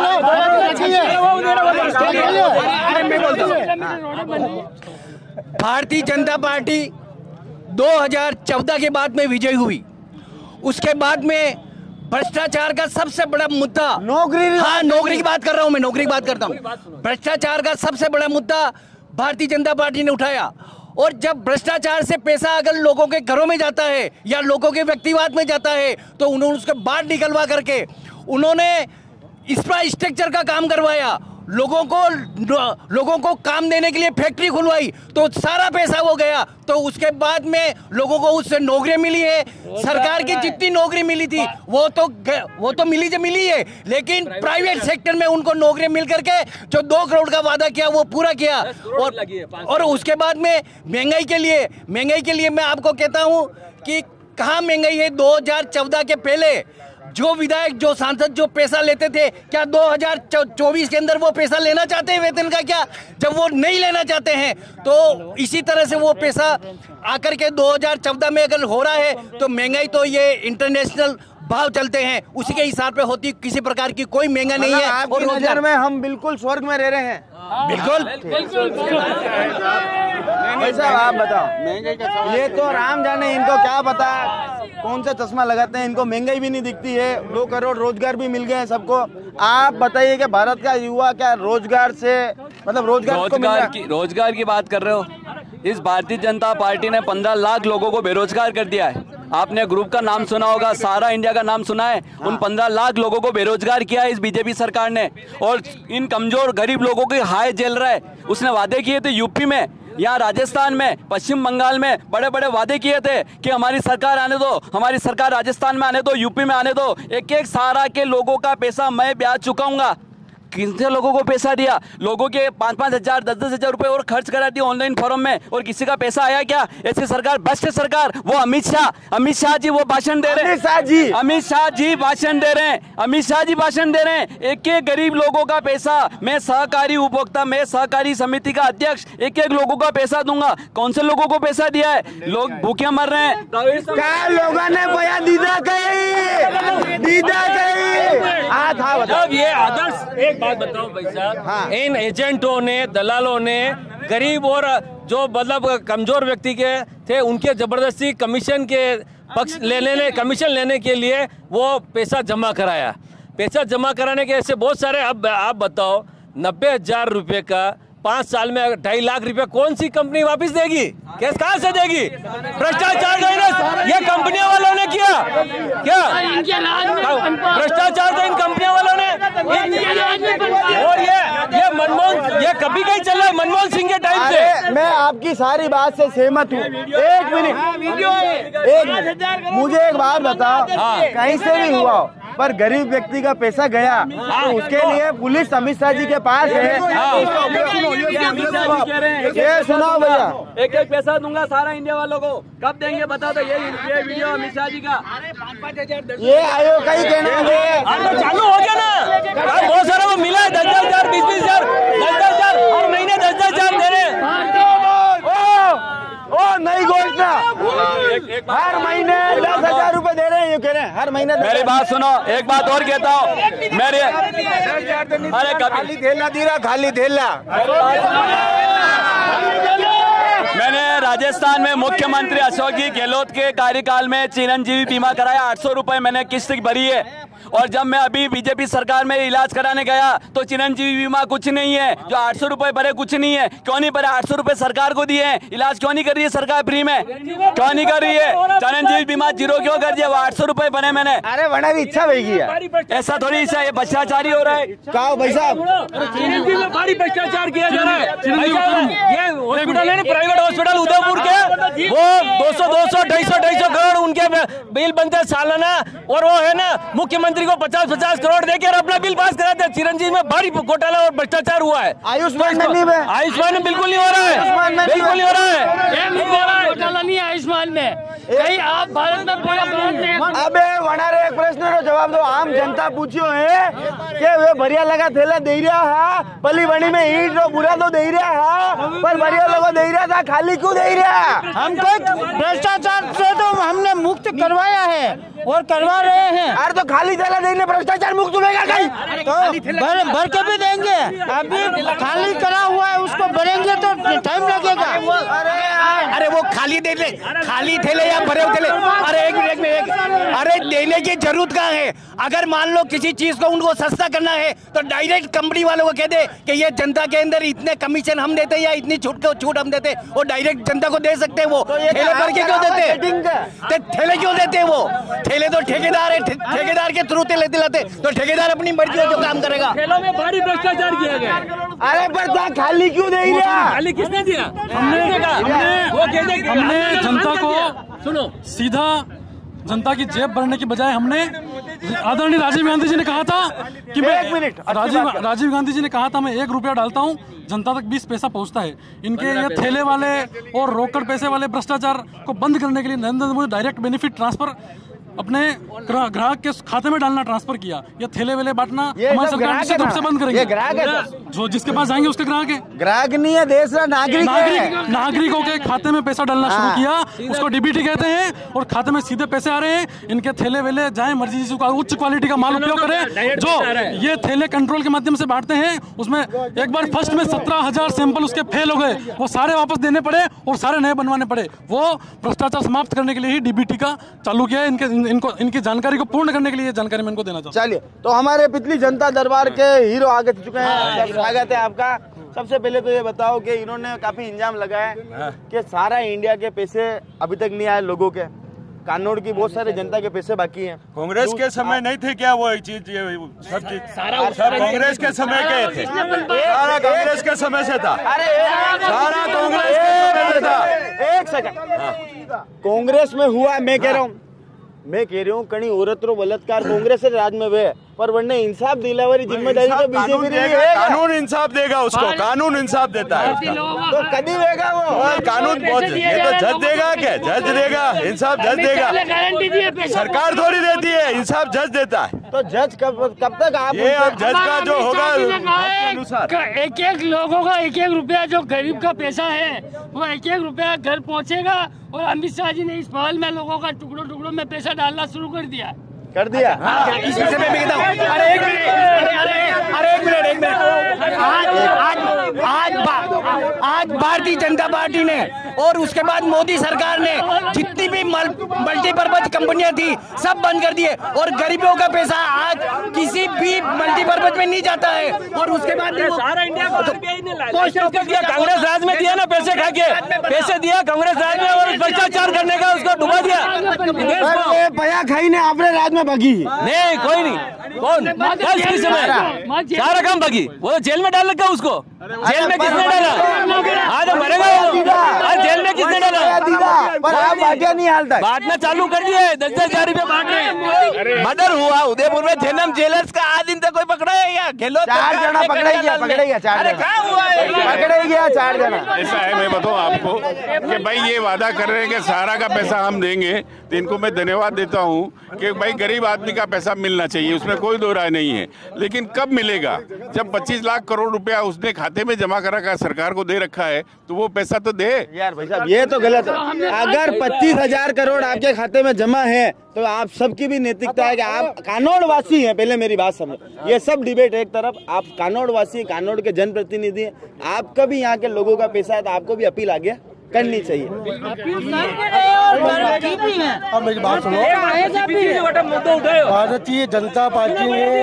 ना। भारतीय जनता पार्टी दो हज़ार चौदह के बाद में विजय हुई, उसके बाद में भ्रष्टाचार का सबसे बड़ा मुद्दा नौकरी। हाँ, नौकरी की बात कर रहा हूँ मैं, नौकरी की बात करता हूँ। भ्रष्टाचार का सबसे बड़ा मुद्दा भारतीय जनता पार्टी ने उठाया। और जब भ्रष्टाचार से पैसा अगर लोगों के घरों में जाता है या लोगों के व्यक्तिवाद में जाता है, तो उन्होंने उसके बाहर निकलवा करके उन्होंने इंफ्रास्ट्रक्चर का काम करवाया, लोगों को लोगों को काम देने के लिए फैक्ट्री खुलवाई, तो सारा पैसा वो गया। तो उसके बाद में लोगों को उससे नौकरियां मिली है, सरकार की जितनी नौकरी मिली थी वो तो वो तो मिली जो मिली है, लेकिन प्राइवेट सेक्टर में उनको नौकरियां मिल करके जो दो करोड़ का वादा किया वो पूरा किया। और और उसके बाद में महंगाई के लिए महंगाई के लिए मैं आपको कहता हूँ कि कहाँ महंगाई है। दो हजार चौदह के पहले जो विधायक जो सांसद जो पैसा लेते थे, क्या दो हज़ार चौबीस के अंदर वो पैसा लेना चाहते हैं वेतन का? क्या जब वो नहीं लेना चाहते हैं तो इसी तरह से वो पैसा आकर के दो हज़ार चौदह में अगर हो रहा है तो महंगाई तो ये इंटरनेशनल भाव चलते हैं उसी के हिसाब पे होती, किसी प्रकार की कोई महंगा नहीं है। और नजर में हम बिल्कुल स्वर्ग में रह रहे हैं। बिल्कुल भाई साहब आप बताओ, ये तो राम जाने इनको क्या पता कौन सा चश्मा लगाते हैं, इनको महंगाई भी नहीं दिखती है, दो करोड़ रोजगार भी मिल गए हैं सबको। आप बताइए कि भारत का युवा क्या रोजगार से मतलब रोजगार रोजगार की रोजगार की बात कर रहे हो? इस भारतीय जनता पार्टी ने पंद्रह लाख लोगों को बेरोजगार कर दिया है। आपने ग्रुप का नाम सुना होगा, सारा इंडिया का नाम सुना है। उन पंद्रह लाख लोगों को बेरोजगार किया है इस बीजेपी सरकार ने, और इन कमजोर गरीब लोगों की हाय जेल रहा है। उसने वादे किए थे यूपी में, यहाँ राजस्थान में, पश्चिम बंगाल में बड़े बड़े वादे किए थे कि हमारी सरकार आने दो, हमारी सरकार राजस्थान में आने दो, यूपी में आने दो, एक एक सारा के लोगों का पैसा मैं ब्याज चुकाऊंगा। कितने लोगों को पैसा दिया? लोगों के पाँच पाँच हजार दस दस हजार रुपए और खर्च करा दिए ऑनलाइन फॉर्म में, और किसी का पैसा आया क्या? ऐसी सरकार, भ्रष्ट सरकार। वो अमित शाह अमित शाह जी वो भाषण दे रहे हैं, अमित शाह जी अमित शाह जी भाषण दे रहे हैं अमित शाह जी भाषण दे रहे हैं एक एक गरीब लोगों का पैसा मैं सहकारी उपभोक्ता, मैं सहकारी समिति का अध्यक्ष, एक एक लोगों का पैसा दूंगा। कौन से लोगों को पैसा दिया है? लोग भूखे मर रहे हैं। क्या लोगों ने बोया दीदा कही दीदा कही जब ये आदर्श एक बात बताओ भाई साहब, हाँ। इन एजेंटों ने, दलालों ने गरीब और जो मतलब कमजोर व्यक्ति के थे उनके जबरदस्ती कमीशन के पक्ष ले लेने कमीशन लेने के लिए वो पैसा जमा कराया। पैसा जमा कराने के ऐसे बहुत सारे, अब आप बताओ नब्बे हजार रुपये का पाँच साल में ढाई लाख रुपए कौन सी कंपनी वापस देगी? कैसे कहाँ से देगी? भ्रष्टाचार ये कंपनियों वालों ने किया क्या? भ्रष्टाचार तो इन कंपनियों वालों ने। और ये ये मनमोहन ये कभी कहीं चल रहा है मनमोहन सिंह के टाइम से। मैं आपकी सारी बात से सहमत हूँ। एक मिनट, एक मुझे एक बात बताओ, कहीं से भी हुआ हो पर गरीब व्यक्ति का पैसा गया तो उसके लिए पुलिस अमित शाह जी के पास है। ये सुनाओ भैया, एक एक पैसा दूंगा सारा इंडिया वालों को, कब देंगे बता दो। ये ये वीडियो अमित शाह जी का ये आयोग का ही कहना है। चालू हो गया ना, बहुत सारा वो मिला है, दस दस हजार बीस बीस हजार दस दस हजार हर महीने दस दस हजार दे रहे। ओ नई घोषणा, हर महीने दस हजार रूपए दे रहे हैं, ये कह रहे हैं हर महीने। मेरी बात सुनो, एक बात और कहता हूँ मेरे, अरे खाली थैला दीरा खाली थैला। मैंने राजस्थान में मुख्यमंत्री अशोक जी गहलोत के कार्यकाल में चिरंजीवी बीमा कराया, आठ सौ रुपए मैंने किस्त भरी है। और जब मैं अभी बीजेपी सरकार में इलाज कराने गया तो चिरंजीवी बीमा कुछ नहीं है, जो आठ सौ रुपए भरे कुछ नहीं है। क्यों नहीं भरे? आठ सौ रुपए सरकार को दिए हैं, इलाज क्यों नहीं कर रही है सरकार फ्री में? क्यों नहीं कर रही है? चिरंजीवी बीमा जीरो क्यों कर दिया? वो आठ सौ रुपए बने मैंने। अरे बना भी इच्छा भई है, ऐसा थोड़ी इच्छा, ये भ्रष्टाचारी हो रहा है। कहा भाई साहब, चिरंजीवी में भारी भ्रष्टाचार किया जा रहा है। ये हॉस्पिटल है ना, प्राइवेट हॉस्पिटल उदयपुर के, वो दो सौ दो सौ ढाई सौ ढाई सौ करोड़ उनके बिल बनते हैं सालाना। और वो है ना मुख्यमंत्री को पचास पचास करोड़ देकर अपना बिल पास कराते हैं। चिरंजीवी में भारी घोटाला और भ्रष्टाचार हुआ है। आयुष्मान में आयुष्मान में बिल्कुल नहीं हो रहा है, बिल्कुल नहीं हो रहा है, घोटाला नहीं है आयुष्मान में। कहीं आप भारत में पूरा अबे वनारे एक प्रश्न रो जवाब दो। आम जनता पूछियो है कि वे बढ़िया लगा थैला दे रहा है, पली बनी में ईट रो बुरा तो दे रहा है, पर बढ़िया लोगों दे रहा था, खाली क्यों दे रहा? हमको भ्रष्टाचार से तो हमने मुक्त करवाया है और करवा रहे हैं। अरे तो खाली थैला देने भ्रष्टाचार मुक्त होगा कहीं? तो भर, भर के भी देंगे, अभी खाली करा हुआ है उसको भरेंगे तो टाइम लगेगा। अरे वो खाली दे ले, खाली थैले या भरे हुए थैले, अरे एक मिनट में एक, अरे देने की जरूरत कहाँ है? अगर मान लो किसी चीज को उनको सस्ता करना है तो डायरेक्ट कंपनी वालों को कह दे कि ये जनता के अंदर इतने कमीशन हम देते या इतनी छूट को छूट हम देते, वो डायरेक्ट जनता को दे सकते हैं। वो ठेले भर के क्यों देते? ठेले क्यों देते? वो ठेले तो ठेकेदार है, ठेकेदार के थ्रू ठेले दिलाते, तो ठेकेदार अपनी मर्जी से जो काम करेगा। ठेलों में भारी भ्रष्टाचार किया गया। अरे पर खाली क्यों दे रहा? खाली किसने दिया? हमने हमने हमने जनता को सुनो सीधा जनता की जेब भरने की बजाय हमने, आदरणीय राजीव गांधी जी ने कहा था कि मैं एक मिनट राजीव राजीव गांधी जी ने कहा था मैं एक रुपया डालता हूं जनता तक बीस पैसा पहुंचता है। इनके ये थैले वाले और रोकड़ पैसे वाले भ्रष्टाचार को बंद करने के लिए Narendra Modi direct benefit transfer अपने ग्राहक के खाते में डालना ट्रांसफर किया। ये थैले वेले बांटना हमारी सरकार निश्चित रूप से बंद करेंगे। ग्राहक है, जो जिसके पास जाएंगे उसके ग्राहक है। ग्राहक नहीं है, देश का नागरिक नागरिक नागरिकों के खाते में पैसा डालना शुरू किया, उसको डीबीटी कहते हैं, और खाते में सीधे पैसे आ रहे हैं। इनके थैले वेले जाए मर्जी से उच्च क्वालिटी का माल उपयोग करें। जो ये थैले कंट्रोल के माध्यम से बांटते हैं उसमें एक बार फर्स्ट में सत्रह हजार सैंपल उसके फेल हो गए, वो सारे वापस देने पड़े और सारे नए बनवाने पड़े। वो भ्रष्टाचार समाप्त करने के लिए ही डीबीटी का चालू किया है। इनके इनको इनकी जानकारी को पूर्ण करने के लिए जानकारी मैं इनको देना चाहता हूं। चलिए, तो हमारे पिछली जनता दरबार के हीरो आगे चुके हैं, स्वागत है आपका। सबसे पहले तो ये बताओ कि इन्होंने काफी इंजाम लगाया कि सारा इंडिया के पैसे अभी तक नहीं आए लोगों के, कानोड़ की बहुत सारे जनता के पैसे बाकी हैं। कांग्रेस के समय नहीं थे क्या वो एक चीज, ये सब चीज सब कांग्रेस के समय के थे, सारा कांग्रेस के समय से था। अरे सारा कांग्रेस के समय से था। एक सेकंड, कांग्रेस में हुआ, मैं कह रहा हूँ मैं कह रही हूँ कहीं औरत रो बलात्कार कांग्रेस राज में वे, पर वरने इंसाफ दिलावारी जिम्मेदारी तो बीजेपी की है। कानून इंसाफ देगा उसको, कानून इंसाफ देता है उसका। तो कभी देगा वो कानून बहुत, ये तो जज देगा क्या? जज देगा इंसाफ, जज देगा, सरकार थोड़ी देती है, इंसाफ जज देता है। तो जज कब कब तक आप ये अब जज का जो होगा अनुसार, एक एक लोगों का एक एक रुपया जो गरीब का पैसा है वो एक एक रुपया घर पहुंचेगा। और अमित शाह जी ने इस पहल में लोगों का टुकड़ों टुकड़ों में पैसा डालना शुरू कर दिया। कर दिया। इस विषय में मैं कहता हूँ, अरे एक मिनट, अरे अरे अरे एक मिनट, एक मिनट। आज आज आज आज भारतीय जनता पार्टी ने और उसके बाद मोदी सरकार ने जितनी भी मल्टीपर्पज कंपनियां थी सब बंद कर दिए और गरीबों का पैसा आज किसी भी मल्टीपर्पज में नहीं जाता है। और उसके बाद सारा इंडिया दिया, कांग्रेस राज में दिया ना पैसे खा के, पैसे दिया कांग्रेस राज में और भ्रष्टाचार करने का उसको डुबा दिया। भैया खाई ने अपने राज में भगी नहीं, कोई नहीं, कौन किस समय सारा काम भगी, वो जेल में डाल रखा उसको, जेल में किसने डाला? आज मरेगा आज जेल में किसने डाला? पर आप बाटियां नहीं हालता, बांटना चालू कर दिए, दस दस हजार रुपए बांट रहे। मर्डर हुआ उदयपुर में, जन्म जेलर्स का आज दिन तक कोई पकड़ा है या खेलो? चार जना पकड़े गया, पकड़े गया चार जना, क्या हुआ है? पकड़े गया चार जना। ऐसा है, मैं बताऊं आपको कि भाई ये वादा कर रहे हैं कि सारा का पैसा हम देंगे, तो इनको मैं धन्यवाद देता हूं कि भाई गरीब आदमी का पैसा मिलना चाहिए, उसमें कोई दो राय नहीं है। लेकिन कब मिलेगा? जब पच्चीस लाख करोड़ रुपया उसने खाते में जमा करा कर सरकार को दे रखा है तो वो पैसा तो दे यार। भाई साहब ये तो गलत है। अगर पच्चीस हजार करोड़ आपके खाते में जमा है तो आप सबकी भी नैतिकता है कि आप कानोड़ वासी हैं। पहले मेरी बात समझ, ये सब डिबेट एक तरफ, आप कानोड़ वासी, कानोड़ के जनप्रतिनिधि हैं, आपका भी यहाँ के लोगों का पैसा है तो आपको भी अपील आगे करनी चाहिए। अब मेरी बात सुनो, भारतीय जनता पार्टी ने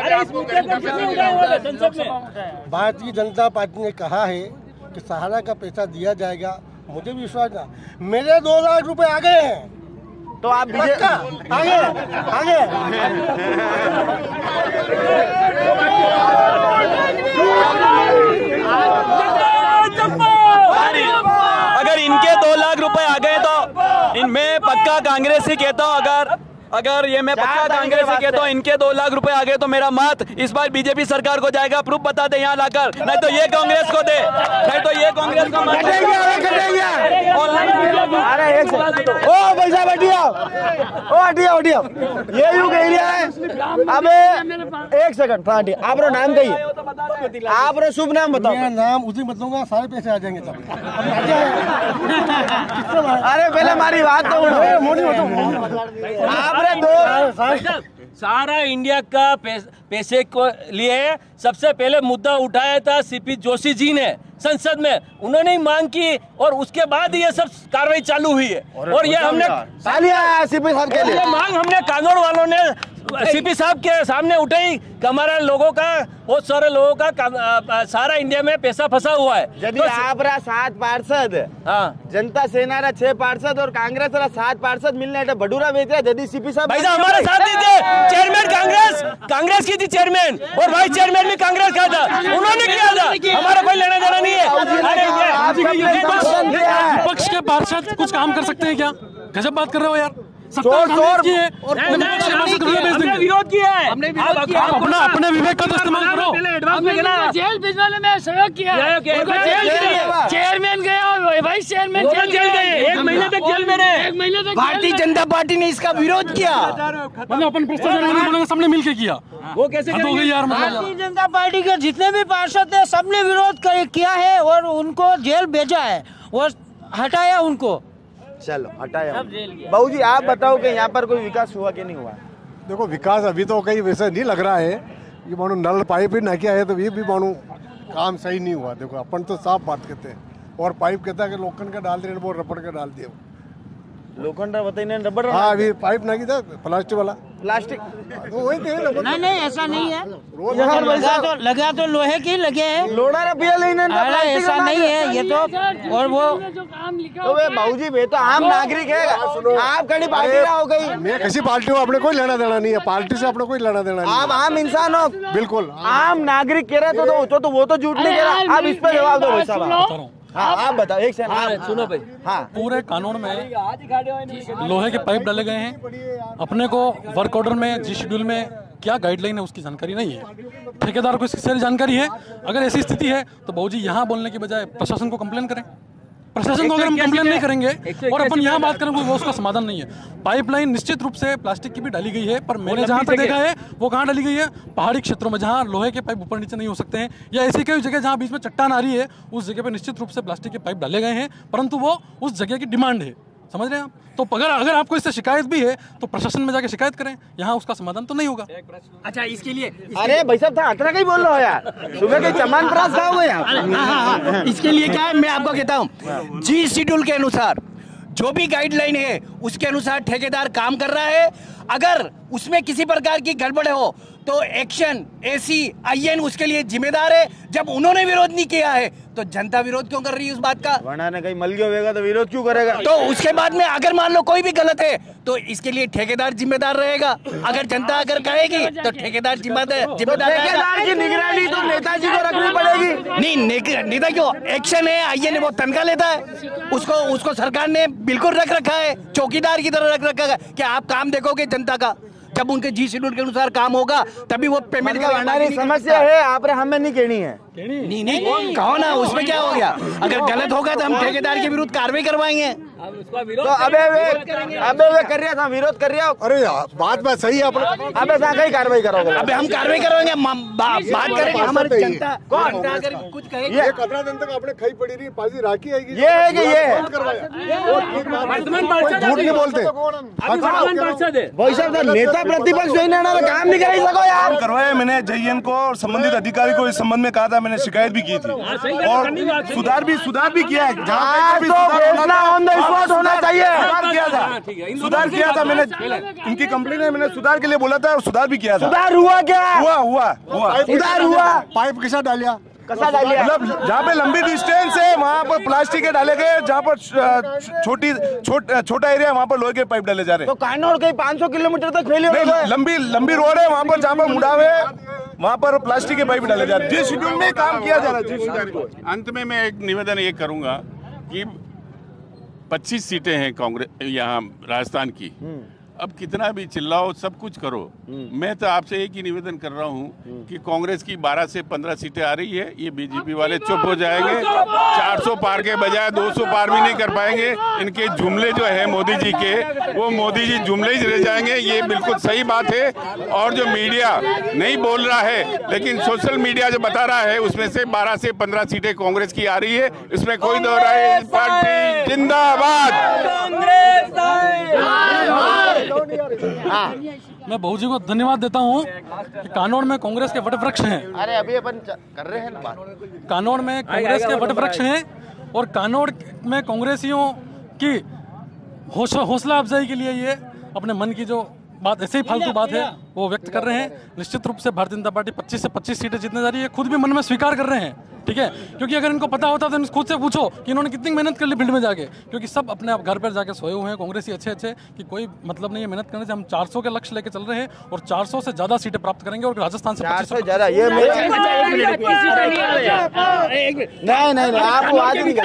भारतीय जनता पार्टी ने कहा है कि सहारा का पैसा दिया जाएगा। मुझे विश्वास ना, मेरे दो लाख रुपए आ गए हैं तो आप आगे आगे अगर इनके दो लाख रुपए आ गए तो इनमें पक्का कांग्रेस ही कहता हूँ, अगर अगर ये मैं पक्का कांग्रेस ही कहता हूँ, इनके दो लाख रुपए आ गए तो मेरा मत इस बार बीजेपी सरकार को जाएगा। प्रूफ बता दे यहाँ लाकर, नहीं तो ये कांग्रेस को दे, नहीं तो ये कांग्रेस को मत। अरे एक ओ पैसा बैठिया, ओ हटिया हटिया, ये यूं कह रहा है। अबे एक सेकंड, आप नाम कहिए, आप शुभ नाम बताओ। मेरा नाम उसी बताऊंगा, सारे पैसे आ जाएंगे तब। अरे पहले हमारी बात तो आप दो सारा इंडिया का पैसे को लिए सबसे पहले मुद्दा उठाया था सीपी जोशी जी ने संसद में, उन्होंने ही मांग की और उसके बाद ये सब कार्रवाई चालू हुई है। और ये हमने सीपी साहब के लिए मांग हमने कानून वालों ने सीपी साहब के सामने उठाई कि हमारा लोगों का, बहुत सारे लोगों का सारा इंडिया में पैसा फंसा हुआ है। यदि तो आप रहा सात पार्षद, हाँ जनता सेना रहा छह पार्षद और कांग्रेस रहा सात पार्षद मिलने भडूरा बेच रहा। यदि सीपी साहब भाई साहब हमारे साथ नहीं थे, चेयरमैन कांग्रेस कांग्रेस की थी चेयरमैन, और वाइस चेयरमैन भी कांग्रेस का था, उन्होंने किया था, हमारा कोई लेना देना नहीं है। विपक्ष के पार्षद कुछ काम कर सकते हैं क्या? गजब बात कर रहे हो यार। चोर चोर और विरोध किया है, अपना अपने विवेक का तो इस्तेमाल करो। जेल भिजवाने में सहयोग किया, चेयरमैन गया और वाइस चेयरमैन जेल गए, एक महीने तक जेल में रहे, एक महीने तक। भारतीय जनता पार्टी ने इसका विरोध किया, मतलब अपन भ्रष्टाचार सबने मिलकर किया। वो कैसे हो गई यार? भारतीय जनता पार्टी के जितने भी पार्षद थे सबने विरोध किया है और उनको जेल भेजा है और हटाया उनको। चलो हटाया। बाबू जी आप बताओ कि यहाँ पर कोई विकास हुआ कि नहीं हुआ? देखो विकास अभी तो कहीं वैसे नहीं लग रहा है, ये मानो नल पाइप ही ना किया है तो ये भी मानो काम सही नहीं हुआ। देखो अपन तो साफ बात कहते हैं, और पाइप कहता है कि लोखंड का डाल दे, वो रबड़ का डाल दिया। लोखंड बताइए रबड़। हाँ अभी पाइप ना की था प्लास्टिक वाला, प्लास्टिक तो वही नहीं नहीं ऐसा नहीं है, लगा तो लगा तो लोहे की लगे है, लोड़ा रुपया लेना ऐसा नहीं है ये तो। और वो तो वे बाबू जी वे तो आम नागरिक है, आप कड़ी पार्टी हो गई। मैं किसी पार्टी हो, अपने कोई लेना देना नहीं है, पार्टी से अपने कोई लेना देना नहीं। आप आम इंसान हो, बिल्कुल आम नागरिक कह रहे तो, तो, तो वो तो झूठ नहीं कह रहा। आप इस पर जवाब दो भाई साहब। हाँ आप बताओ एक सेकंड। हाँ, सुनो भाई। हाँ पूरे कानून में लोहे के पाइप डाले गए हैं। अपने को वर्क ऑर्डर में जी शेड्यूल में क्या गाइडलाइन है उसकी जानकारी नहीं है, ठेकेदार को इसकी सारी जानकारी है। अगर ऐसी स्थिति है तो बाबूजी यहाँ बोलने की बजाय प्रशासन को कंप्लेन करें। प्रशासन को अगर हम कंप्लेन नहीं करेंगे और अपन यहाँ बात करेंगे वो उसका समाधान नहीं है। पाइपलाइन निश्चित रूप से प्लास्टिक की भी डाली गई है, पर मैंने जहाँ तक देखा है वो कहाँ डाली गई है, पहाड़ी क्षेत्रों में जहाँ लोहे के पाइप ऊपर नीचे नहीं हो सकते हैं, या ऐसी कई जगह जहाँ बीच में चट्टान आ रही है उस जगह पे निश्चित रूप से प्लास्टिक के पाइप डाले गए हैं, परंतु वो उस जगह की डिमांड है। समझ रहे हैं आप? तो अगर अगर आपको इससे शिकायत भी है तो प्रशासन में जाके शिकायत करें, यहाँ उसका समाधान तो नहीं होगा। अच्छा, इसके लिए अरे भाई साहब था अतरा का ही बोल रहा हो यार, सुबह के चमान प्रास खाओ यार। इसके लिए क्या है, मैं आपको कहता हूँ, जी शेड्यूल के अनुसार जो भी गाइडलाइन है उसके अनुसार ठेकेदार काम कर रहा है। अगर उसमें किसी प्रकार की गड़बड़ हो तो एक्शन एसी आईएन उसके लिए जिम्मेदार है। जब उन्होंने विरोध नहीं किया है तो जनता विरोध क्यों कर रही है उस बात का? वरना ने कहीं मल गया होगा तो विरोध क्यों करेगा? तो उसके बाद में अगर मान लो कोई भी गलत है तो इसके लिए ठेकेदार जिम्मेदार रहेगा। अगर जनता अगर कहेगी तो ठेकेदार जिम्मेदार जिम्मेदार ठेकेदार की निगरानी तो नेताजी को रखनी पड़ेगी। नहीं, नेता क्यों, एक्शन है आईएन वो तनख्वाह लेता है, उसको उसको सरकार ने बिल्कुल रख रखा है, चौकीदार की तरह रख रखा है कि आप काम देखोगे जनता का। जब उनके जी शेड्यूल के अनुसार काम होगा तभी वो पेमेंट का भंडारी समस्या है। आप हमें नहीं कहनी है, नहीं नहीं कहो ना, उसमें क्या हो गया? अगर गलत होगा तो हम ठेकेदार के विरुद्ध कार्रवाई करवाएंगे। तो अबे वे अबे वे कर रहा था, विरोध कर रहा। अरे बात बात सही है अपना। अबे कहीं कार्रवाई करोगे? अबे हम कार्रवाई करवाएंगे, बात करेंगे हमारी जनता। कौन अगर कुछ कहेगी ये कतरा दिन तक आपने खाई पड़ी रही पाजी राखी आएगी। ये है कि ये है झूठ नहीं बोलते भाई साहब। नेता प्रतिपक्ष काम नहीं कर सको यार। करवाया मैंने जेईएन को और संबंधित अधिकारी को इस संबंध में कहा था, मैंने शिकायत भी की थी और सुधार भी सुधार भी किया है। जहाँ होना चाहिए सुधार किया था, सुधार किया था मैंने। इनकी कंप्लेन है, मैंने सुधार के लिए बोला था और सुधार भी किया था। सुधार हुआ क्या? हुआ हुआ हुआ सुधार हुआ। पाइप कैसा डालिया कसा डालिया? मतलब जहाँ पे लंबी डिस्टेंस है वहाँ पर प्लास्टिक के डाले गए, जहाँ पर छोटी छोटा एरिया वहाँ पर लोहे के पाइप डाले जा रहे हैं। तो कानौर कहीं पाँच सौ किलोमीटर तक फैली हुई है। लंबी लंबी रोड है, वहाँ पर जहाँ पर मुड़ाव है वहाँ पर प्लास्टिक के पाइप डाले जा रहे हैं। जिस शेड्यूल में काम किया जा रहा है, जिस शेड्यूल। अंत में मैं एक निवेदन ये करूंगा कि पच्चीस सीटें हैं कांग्रेस यहाँ राजस्थान की। अब कितना भी चिल्लाओ, सब कुछ करो, मैं तो आपसे एक ही निवेदन कर रहा हूँ कि कांग्रेस की बारह से पंद्रह सीटें आ रही है, ये बीजेपी वाले चुप हो जाएंगे। चार सौ पार के बजाय दो सौ पार भी नहीं कर पाएंगे। इनके जुमले जो है मोदी जी के, वो मोदी जी जुमले ही रह जाएंगे। ये बिल्कुल सही बात है। और जो मीडिया नहीं बोल रहा है लेकिन सोशल मीडिया जो बता रहा है उसमें से बारह से पंद्रह सीटें कांग्रेस की आ रही है, इसमें कोई दो राय। पार्टी जिंदाबाद। मैं बहू जी को धन्यवाद देता हूँ कि कानौर में कांग्रेस के वटवृक्ष हैं। अरे अभी अपन कर रहे हैं ना बात। कानौर में कांग्रेस के वटवृक्ष हैं और कानौर में कांग्रेसियों की हौसला अफजाई के लिए ये अपने मन की जो बात ऐसे ही फालतू बात है वो व्यक्त कर रहे हैं। निश्चित रूप से भारतीय जनता पार्टी पच्चीस से पच्चीस सीटें जीतने जा रही है, खुद भी मन में स्वीकार कर रहे हैं, ठीक है। क्योंकि अगर इनको पता होता तो खुद से पूछो कि इन्होंने कितनी मेहनत कर ली फील्ड में जाके, क्योंकि सब अपने आप घर पर जाके सोए हुए हैं कांग्रेसी अच्छे अच्छे कि कोई मतलब नहीं है मेहनत करने से। हम चार सौ के लक्ष्य लेके चल रहे हैं और चार सौ से ज्यादा सीटें प्राप्त करेंगे और राजस्थान से पच्चीस सौ ज्यादा। ये नहीं नहीं आप बात नहीं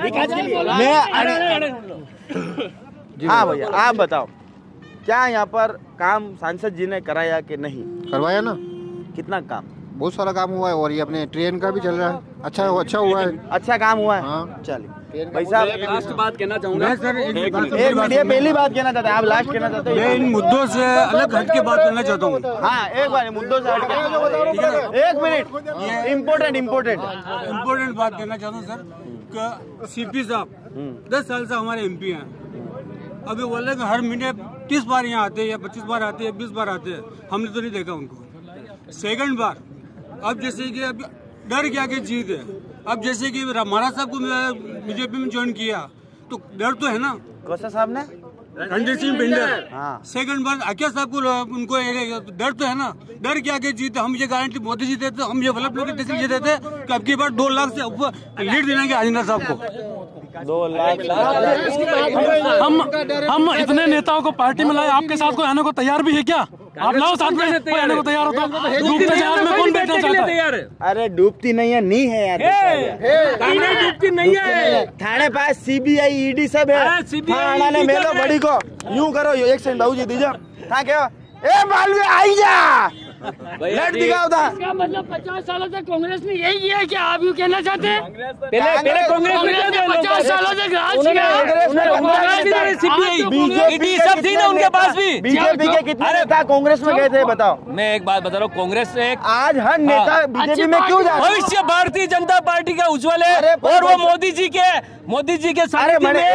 कर। हाँ भैया आप बताओ, क्या यहाँ पर काम सांसद जी ने कराया कि नहीं? करवाया ना, कितना काम? बहुत सारा काम हुआ है और ये अपने ट्रेन का भी चल रहा है। अच्छा अच्छा हुआ है, अच्छा काम हुआ है। हाँ। चलिए भाई साहब, लास्ट बात कहना चाहूंगा सर। एक मिनट, ये पहली बात कहना चाहते हैं आप, लास्ट कहना चाहते हैं? मैं इन मुद्दों से अलग हट के बात करना चाहता हूँ। हाँ एक बार मुद्दों से हट के एक मिनट, इम्पोर्टेंट इम्पोर्टेंट इम्पोर्टेंट बात कहना चाहता हूँ सर। सीपी साहब दस साल से हमारे एमपी हैं। अभी बोल रहे हर महीने तीस बार यहाँ आते हैं या पच्चीस बार आते हैं, बीस बार आते हैं, हमने तो नहीं देखा उनको। सेकंड बार अब जैसे कि अब डर क्या के जीत है। अब जैसे कि महाराज साहब को बीजेपी में ज्वाइन किया तो डर तो है ना। कौशा साहब ने रणजीत सिंह बिंडर। सेकंड बार आकिया साहब को उनको डर तो है ना। डर क्या के जीत, हम ये गारंटी मोदी जी देते, हम ये वल्लभ लोग ये देते कि अब की बार दो लाख से ऊपर लीड दिलाएंगे राजेंद्र साहब को। दो लाख हम हम इतने नेताओं को पार्टी में लाए, आपके साथ कोई आने को तैयार भी है क्या? आप लाओ साथ में, कोई आने को तैयार हो तो डूबते जहाज में कौन बैठना चाहता है? अरे डूबती नहीं है, नहीं है यार, डूबती नहीं है। थाने पास सीबीआई ईडी सब है। थाना ने मेलो बड़ी को यूं करो, एक सेकंड बाबू जी दीजिए। हाँ क्या ए मालवीय आई जा लड़ दिखाओ था। इसका मतलब पचास सालों से कांग्रेस ने यही किया है कि आप यूँ कहना चाहते हैं? पहले पहले कांग्रेस ने पचास सालों से राज किया है। बीजेपी सब थी ना उनके पास भी। बीजेपी के कितने था कांग्रेस में गए थे बताओ? मैं एक बात बता रहा हूँ, कांग्रेस से आज हर नेता बीजेपी में क्यों जा रहा है? भविष्य भारतीय जनता पार्टी का उज्जवल है और वो मोदी जी के मोदी जी के सानिध्य में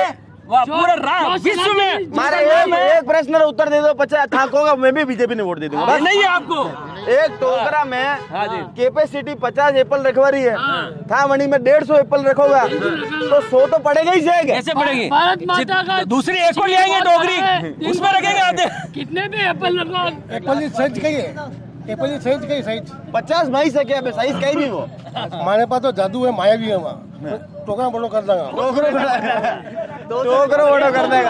पूरे विश्व में मारे एक, एक प्रश्न का उत्तर दे दो, पचास थाकोगा मैं भी बीजेपी ने वोट दे दूंगा। बस नहीं है आपको एक टोकरा में कैपेसिटी पचास एप्पल रखवारी है, था मनी में डेढ़ सौ एप्पल रखोगा तो सौ तो पड़ेगा ही जाएगा। कैसे पड़ेगी? भारत माता का दूसरी एप्पल ले आएंगे डोगरी उसमें रखेंगे आते। कितने भी एप्पल रखो, एप्पल साइज कही है, एप्पल साइज कही साइज पचास भाई से क्या साइज कहीं भी वो हमारे पास तो जादू है, माया भी है वहाँ, टोकरा बड़ो कर देगा, टोकरा बड़ो कर देगा।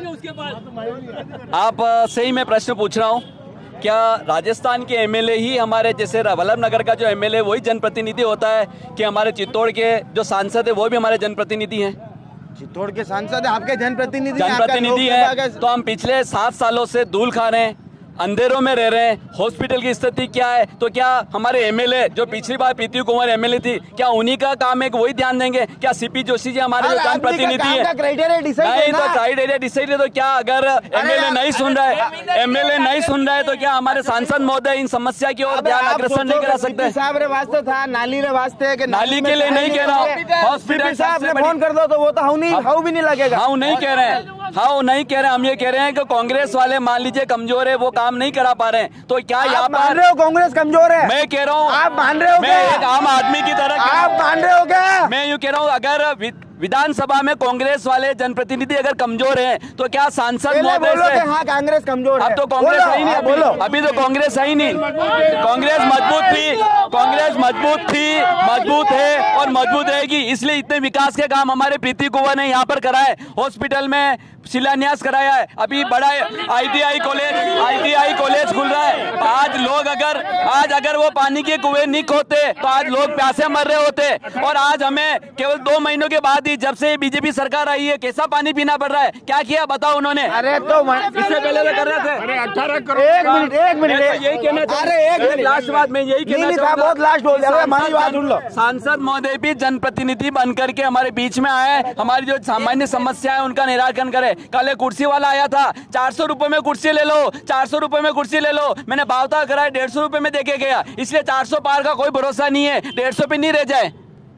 आप सही में प्रश्न पूछ रहा हूँ, क्या राजस्थान के एमएलए ही हमारे जैसे वल्लभ नगर का जो एमएलए वही जनप्रतिनिधि होता है कि हमारे चित्तौड़ के जो सांसद है वो भी हमारे जनप्रतिनिधि हैं? चित्तौड़ के सांसद आपके जनप्रतिनिधि जनप्रतिनिधि है तो हम पिछले सात सालों से धूल खा रहे हैं, अंधेरों में रह रहे हैं। हॉस्पिटल की स्थिति क्या है? तो क्या हमारे एमएलए जो पिछली बार प्रीति कुमार एमएलए थी, क्या उन्हीं का काम है कि वही ध्यान देंगे? क्या सीपी जोशी जी हमारे जो जनप्रतिनिधि है? नहीं तो क्राइटेरिया डिसाइड है, तो क्या अगर एमएलए नहीं सुन रहा है, एमएलए नहीं सुन रहा है तो क्या हमारे सांसद महोदय इन समस्या की ओर ध्यान अग्रसर नहीं करा सकते? साहब रे वास्ते था नाली रे वास्ते के नाली के लिए नहीं कह रहा हूँ, हॉस्पिटल साहब ने फोन कर दो तो वो तो हाउ नहीं हाउ भी नहीं लगेगा। हाउ नहीं कह रहे हैं, हाउ नहीं कह रहे हैं, हम ये कह रहे हैं कि कांग्रेस वाले मान लीजिए कमजोर है, वो काम नहीं करा पा रहे हैं, तो क्या यहाँ मान रहे हो कांग्रेस कमजोर है? मैं कह रहा हूँ आप मान रहे हो, मैं एक आम आदमी की तरह आप मान रहे हो क्या? मैं यूँ कह रहा हूँ अगर विधानसभा में कांग्रेस वाले जनप्रतिनिधि अगर कमजोर हैं तो क्या सांसद महोदय से हाँ कांग्रेस कमजोर है? अब तो कांग्रेस है ही नहीं, अभी, अभी तो कांग्रेस है ही नहीं। कांग्रेस मजबूत थी, कांग्रेस मजबूत थी, मजबूत है और मजबूत रहेगी, इसलिए इतने विकास के काम हमारे प्रीति कुमार ने यहाँ पर कराए। हॉस्पिटल में शिलान्यास कराया है, अभी बड़ा आईटीआई कॉलेज आईटीआई कॉलेज खुल रहा है। आज लोग अगर आज अगर वो पानी के कुएं नहीं खोते तो आज लोग प्यासे मर रहे होते, और आज हमें केवल दो महीनों के बाद ही जब से बीजेपी सरकार आई है कैसा पानी पीना पड़ रहा है? क्या किया बताओ उन्होंने? अरे तो इससे पहले तो कर रहे थे। अरे अठारह करोड़ एक मिनट एक मिनट यही कहना, अरे एक मिनट लास्ट बात में यही कहना था, बहुत लास्ट हो गया, हमारी बात सुन लो। सांसद महोदय भी जनप्रतिनिधि बन करके हमारे बीच में आए, हमारी जो सामान्य समस्या है उनका निराकरण करे। कल एक कुर्सी वाला आया था, चार सौ रुपए में कुर्सी ले लो, चार सौ रुपए में कुर्सी ले लो, मैंने भावताल कराया डेढ़ सौ रुपए में देके गया, इसलिए चार सौ पार का कोई भरोसा नहीं है, डेढ़ सौ पे नहीं रह जाए।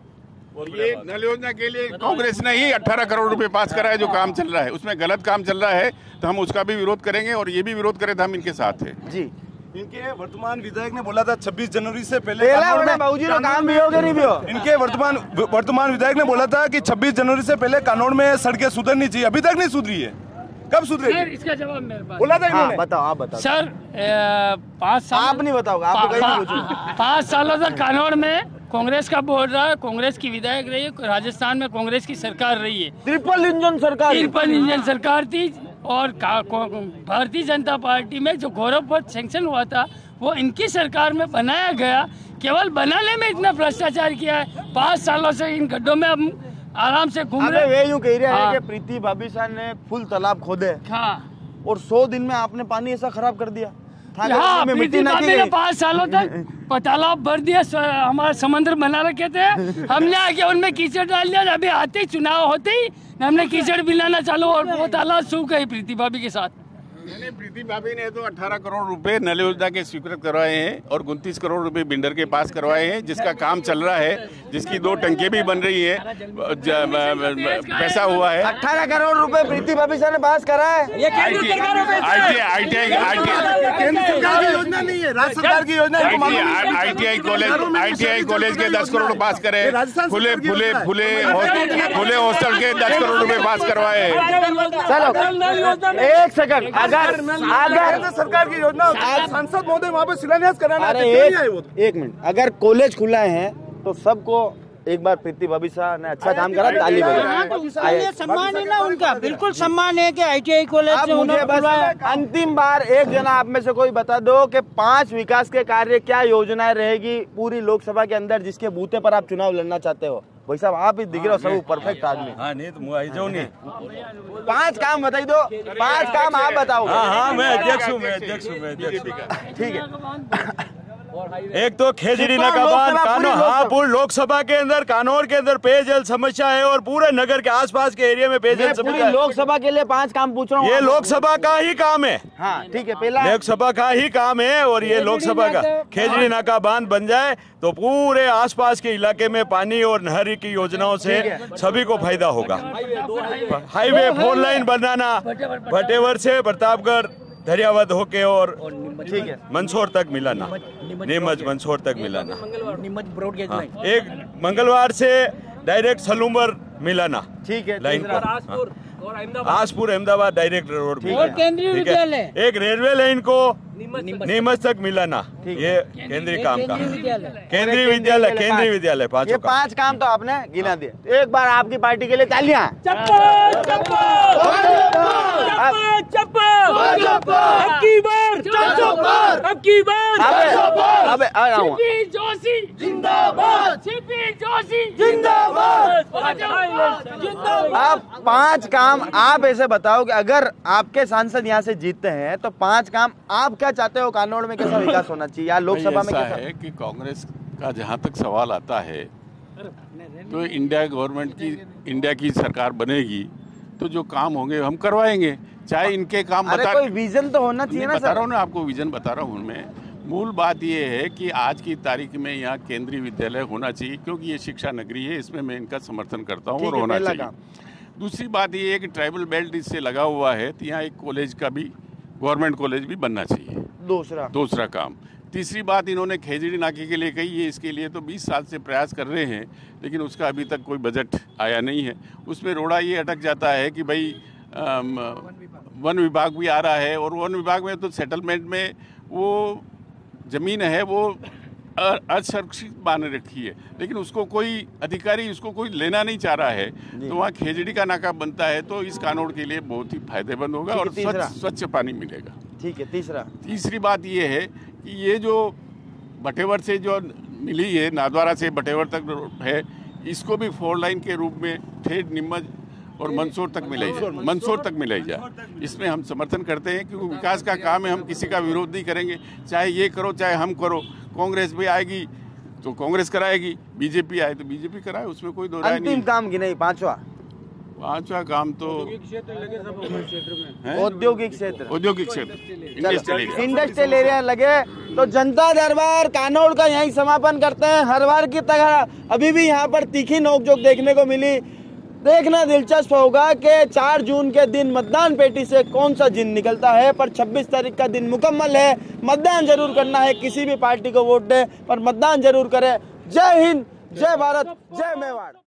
और ये नल योजना के लिए कांग्रेस ने ही अठारह करोड़ रुपए पास करा है, जो काम चल रहा है उसमें गलत काम चल रहा है, तो हम उसका भी विरोध करेंगे और ये भी विरोध करें तो हम इनके साथ हैं। जी इनके वर्तमान विधायक ने बोला था छब्बीस जनवरी से पहले काम भी होगा नहीं भी हो। इनके वर्तमान वर्तमान विधायक ने बोला था कि छब्बीस जनवरी से पहले कानौड़ में सड़कें सुधरनी चाहिए, अभी तक नहीं सुधरी है, कब सुधरेगी? इसका जवाब मेरे पास बोला था इन्होंने। बताओ आप बताओ सर, पाँच साल आप नहीं बताओगे, आप कहीं नहीं पूछोगे। पाँच सालों तक कानौड़ में कांग्रेस का बोर्ड रहा, कांग्रेस की विधायक रही है, राजस्थान में कांग्रेस की सरकार रही है, ट्रिपल इंजन सरकार ट्रिपल इंजन सरकार थी, और भारतीय जनता पार्टी में जो गौरव पथ सैंक्शन हुआ था वो इनकी सरकार में बनाया गया। केवल बनाने में इतना भ्रष्टाचार किया है, पाँच सालों से इन गड्ढों में हम आराम से घूम रहे। वे यूं कह रहे हैं कि प्रीति भाभी साहब ने फुल तालाब खोदे, हाँ, और सौ दिन में आपने पानी ऐसा खराब कर दिया। हाँ, प्रीति भाभी ने पाँच सालों तक तालाब भर दिया, हमारा समंदर बना रखे थे, हमने आके उनमें कीचड़ डाल दिया। अभी आते ही चुनाव होते ही हमने कीचड़ मिलाना चालू और वो तालाब सूख गई प्रीति भाभी के साथ। प्रीति भाभी ने तो अठारह करोड़ रुपए नल योजना के स्वीकृत करवाए हैं और उनतीस करोड़ रुपए बिल्डर के पास करवाए हैं, जिसका काम चल रहा है, जिसकी दो टंकियां भी बन रही है, पैसा हुआ है। अठारह करोड़ रुपए प्रीति भाभी साहब ने पास करा है। ये केंद्र सरकार की योजना नहीं है, राज्य सरकार की योजना है। आईटीआई कॉलेज आईटीआई कॉलेज के दस करोड़ पास करे, फुले फुले फुले फुले हॉस्टल के दस करोड़ रुपए पास करवाए। चलो एक सेकंड, अगर अगर सरकार की योजना सांसद महोदय वहाँ पे शिलान्यास कराना, एक मिनट, अगर कॉलेज खुला है तो सबको एक बार प्रीति भाभी साहब ने अच्छा काम करा, ताली बजाओ। सम्मान है ना उनका, बिल्कुल सम्मान है कि आईटीआई कॉलेज मुझे बस अंतिम बार एक जना आप में से कोई बता दो कि पांच विकास के कार्य क्या योजनाएं रहेगी पूरी लोकसभा के अंदर जिसके बूथे पर आप चुनाव लड़ना चाहते हो? भाई साहब आप ही दिख रहे हो सब परफेक्ट आदमी। हाँ नहीं तो मुझे जाओ नहीं, पांच काम बताई दो, पांच काम आप बताओ। हाँ हाँ मैं अध्यक्ष हूँ, मैं अध्यक्ष हूँ, मैं अध्यक्ष हूँ। ठीक है, एक तो खेजड़ी नका बांध कानूर हाँ पूरी लोकसभा के अंदर कानौर के अंदर पेयजल समस्या है और पूरे नगर के आसपास के एरिया में पेयजल समस्या है। लोकसभा के लिए पांच काम पूछ रहा हूँ। ये लोकसभा का ही काम है। हाँ ठीक है, पहला लोकसभा का ही काम है और ये लोकसभा का खेजड़ी नाका बांध बन जाए तो पूरे आसपास के इलाके में पानी और नहर की योजनाओं से सभी को फायदा होगा। हाईवे फोर लाइन बनाना भटेवर से प्रतापगढ़ दरियावद होके और ठीक है मंदसौर तक मिलाना, नीमच मंदसौर तक मिलाना, हाँ, एक मंगलवार से डायरेक्ट सलूमर मिलाना ठीक है लाइन को, आसपुर अहमदाबाद डायरेक्ट रोड भी, और केंद्रीय विद्यालय एक रेलवे लाइन को नीमच तक मिलाना, ये केंद्रीय काम का केंद्रीय विद्यालय केंद्रीय विद्यालय पांच ये पांच काम तो आपने गिना दिए। एक बार आपकी पार्टी के लिए तालियां। अब जोशी जिंदाबाद, जोशी जिंदाबाद। आप पांच काम आप ऐसे बताओ कि अगर आपके सांसद यहाँ से जीतते हैं तो पांच काम आप क्या चाहते हो कानौर में कैसा विकास होना चाहिए या लोकसभा में कैसा है कि कांग्रेस का जहाँ तक सवाल आता है तो इंडिया गवर्नमेंट की इंडिया की सरकार बनेगी तो जो काम होंगे हम करवाएंगे, चाहे इनके काम अरे बता कोई विजन तो होना चाहिए ना बता सर। रहा हूँ ना आपको विजन बता रहा हूँ मैं। मूल बात ये है कि आज की तारीख में यहाँ केंद्रीय विद्यालय होना चाहिए क्योंकि ये शिक्षा नगरी है, इसमें मैं इनका समर्थन करता हूँ और होना चाहिए। दूसरी बात ये है कि ट्राइबल बेल्ट इससे लगा हुआ है तो यहाँ एक कॉलेज का भी गवर्नमेंट कॉलेज भी बनना चाहिए। दूसरा दूसरा काम तीसरी बात इन्होंने खेजड़ी नाके के लिए कही है, इसके लिए तो बीस साल से प्रयास कर रहे हैं लेकिन उसका अभी तक कोई बजट आया नहीं है। उसमें रोड़ा ये अटक जाता है कि भाई आम, वन विभाग भी आ रहा है और वन विभाग में तो सेटलमेंट में वो ज़मीन है वो असुरक्षित मान रखी है लेकिन उसको कोई अधिकारी उसको कोई लेना नहीं चाह रहा है तो वहाँ खेजड़ी का नाका बनता है तो इस कानून के लिए बहुत ही फायदेमंद होगा और स्वच्छ स्वच्छ पानी मिलेगा। ठीक है तीसरा तीसरी बात ये है कि ये जो बटेवर से जो मिली है नादवारा से बटेवर तक है इसको भी फोर लाइन के रूप में ठेठ नीमच और मंदसौर तक मिलाई जाए मंदसौर तक मिलाई जाए। इसमें हम समर्थन करते हैं क्योंकि विकास का काम है, हम किसी का विरोध नहीं करेंगे, चाहे ये करो चाहे हम करो। कांग्रेस भी आएगी तो कांग्रेस कराएगी, बीजेपी आए तो बीजेपी कराए, उसमें कोई दो राय नहीं। अंतिम काम गिनाई पांचवा पांचवा काम तो औद्योगिक क्षेत्र औद्योगिक क्षेत्र इंडस्ट्रियल एरिया लगे। तो जनता दरबार कानौर का यही समापन करते हैं। हर बार की तरह अभी भी यहाँ पर तीखी नोकझोंक देखने को मिली। देखना दिलचस्प होगा कि चार जून के दिन मतदान पेटी से कौन सा जिन निकलता है, पर छब्बीस तारीख का दिन मुकम्मल है। मतदान जरूर करना है, किसी भी पार्टी को वोट दे पर मतदान जरूर करें। जय हिंद, जय भारत, जय मेवाड़।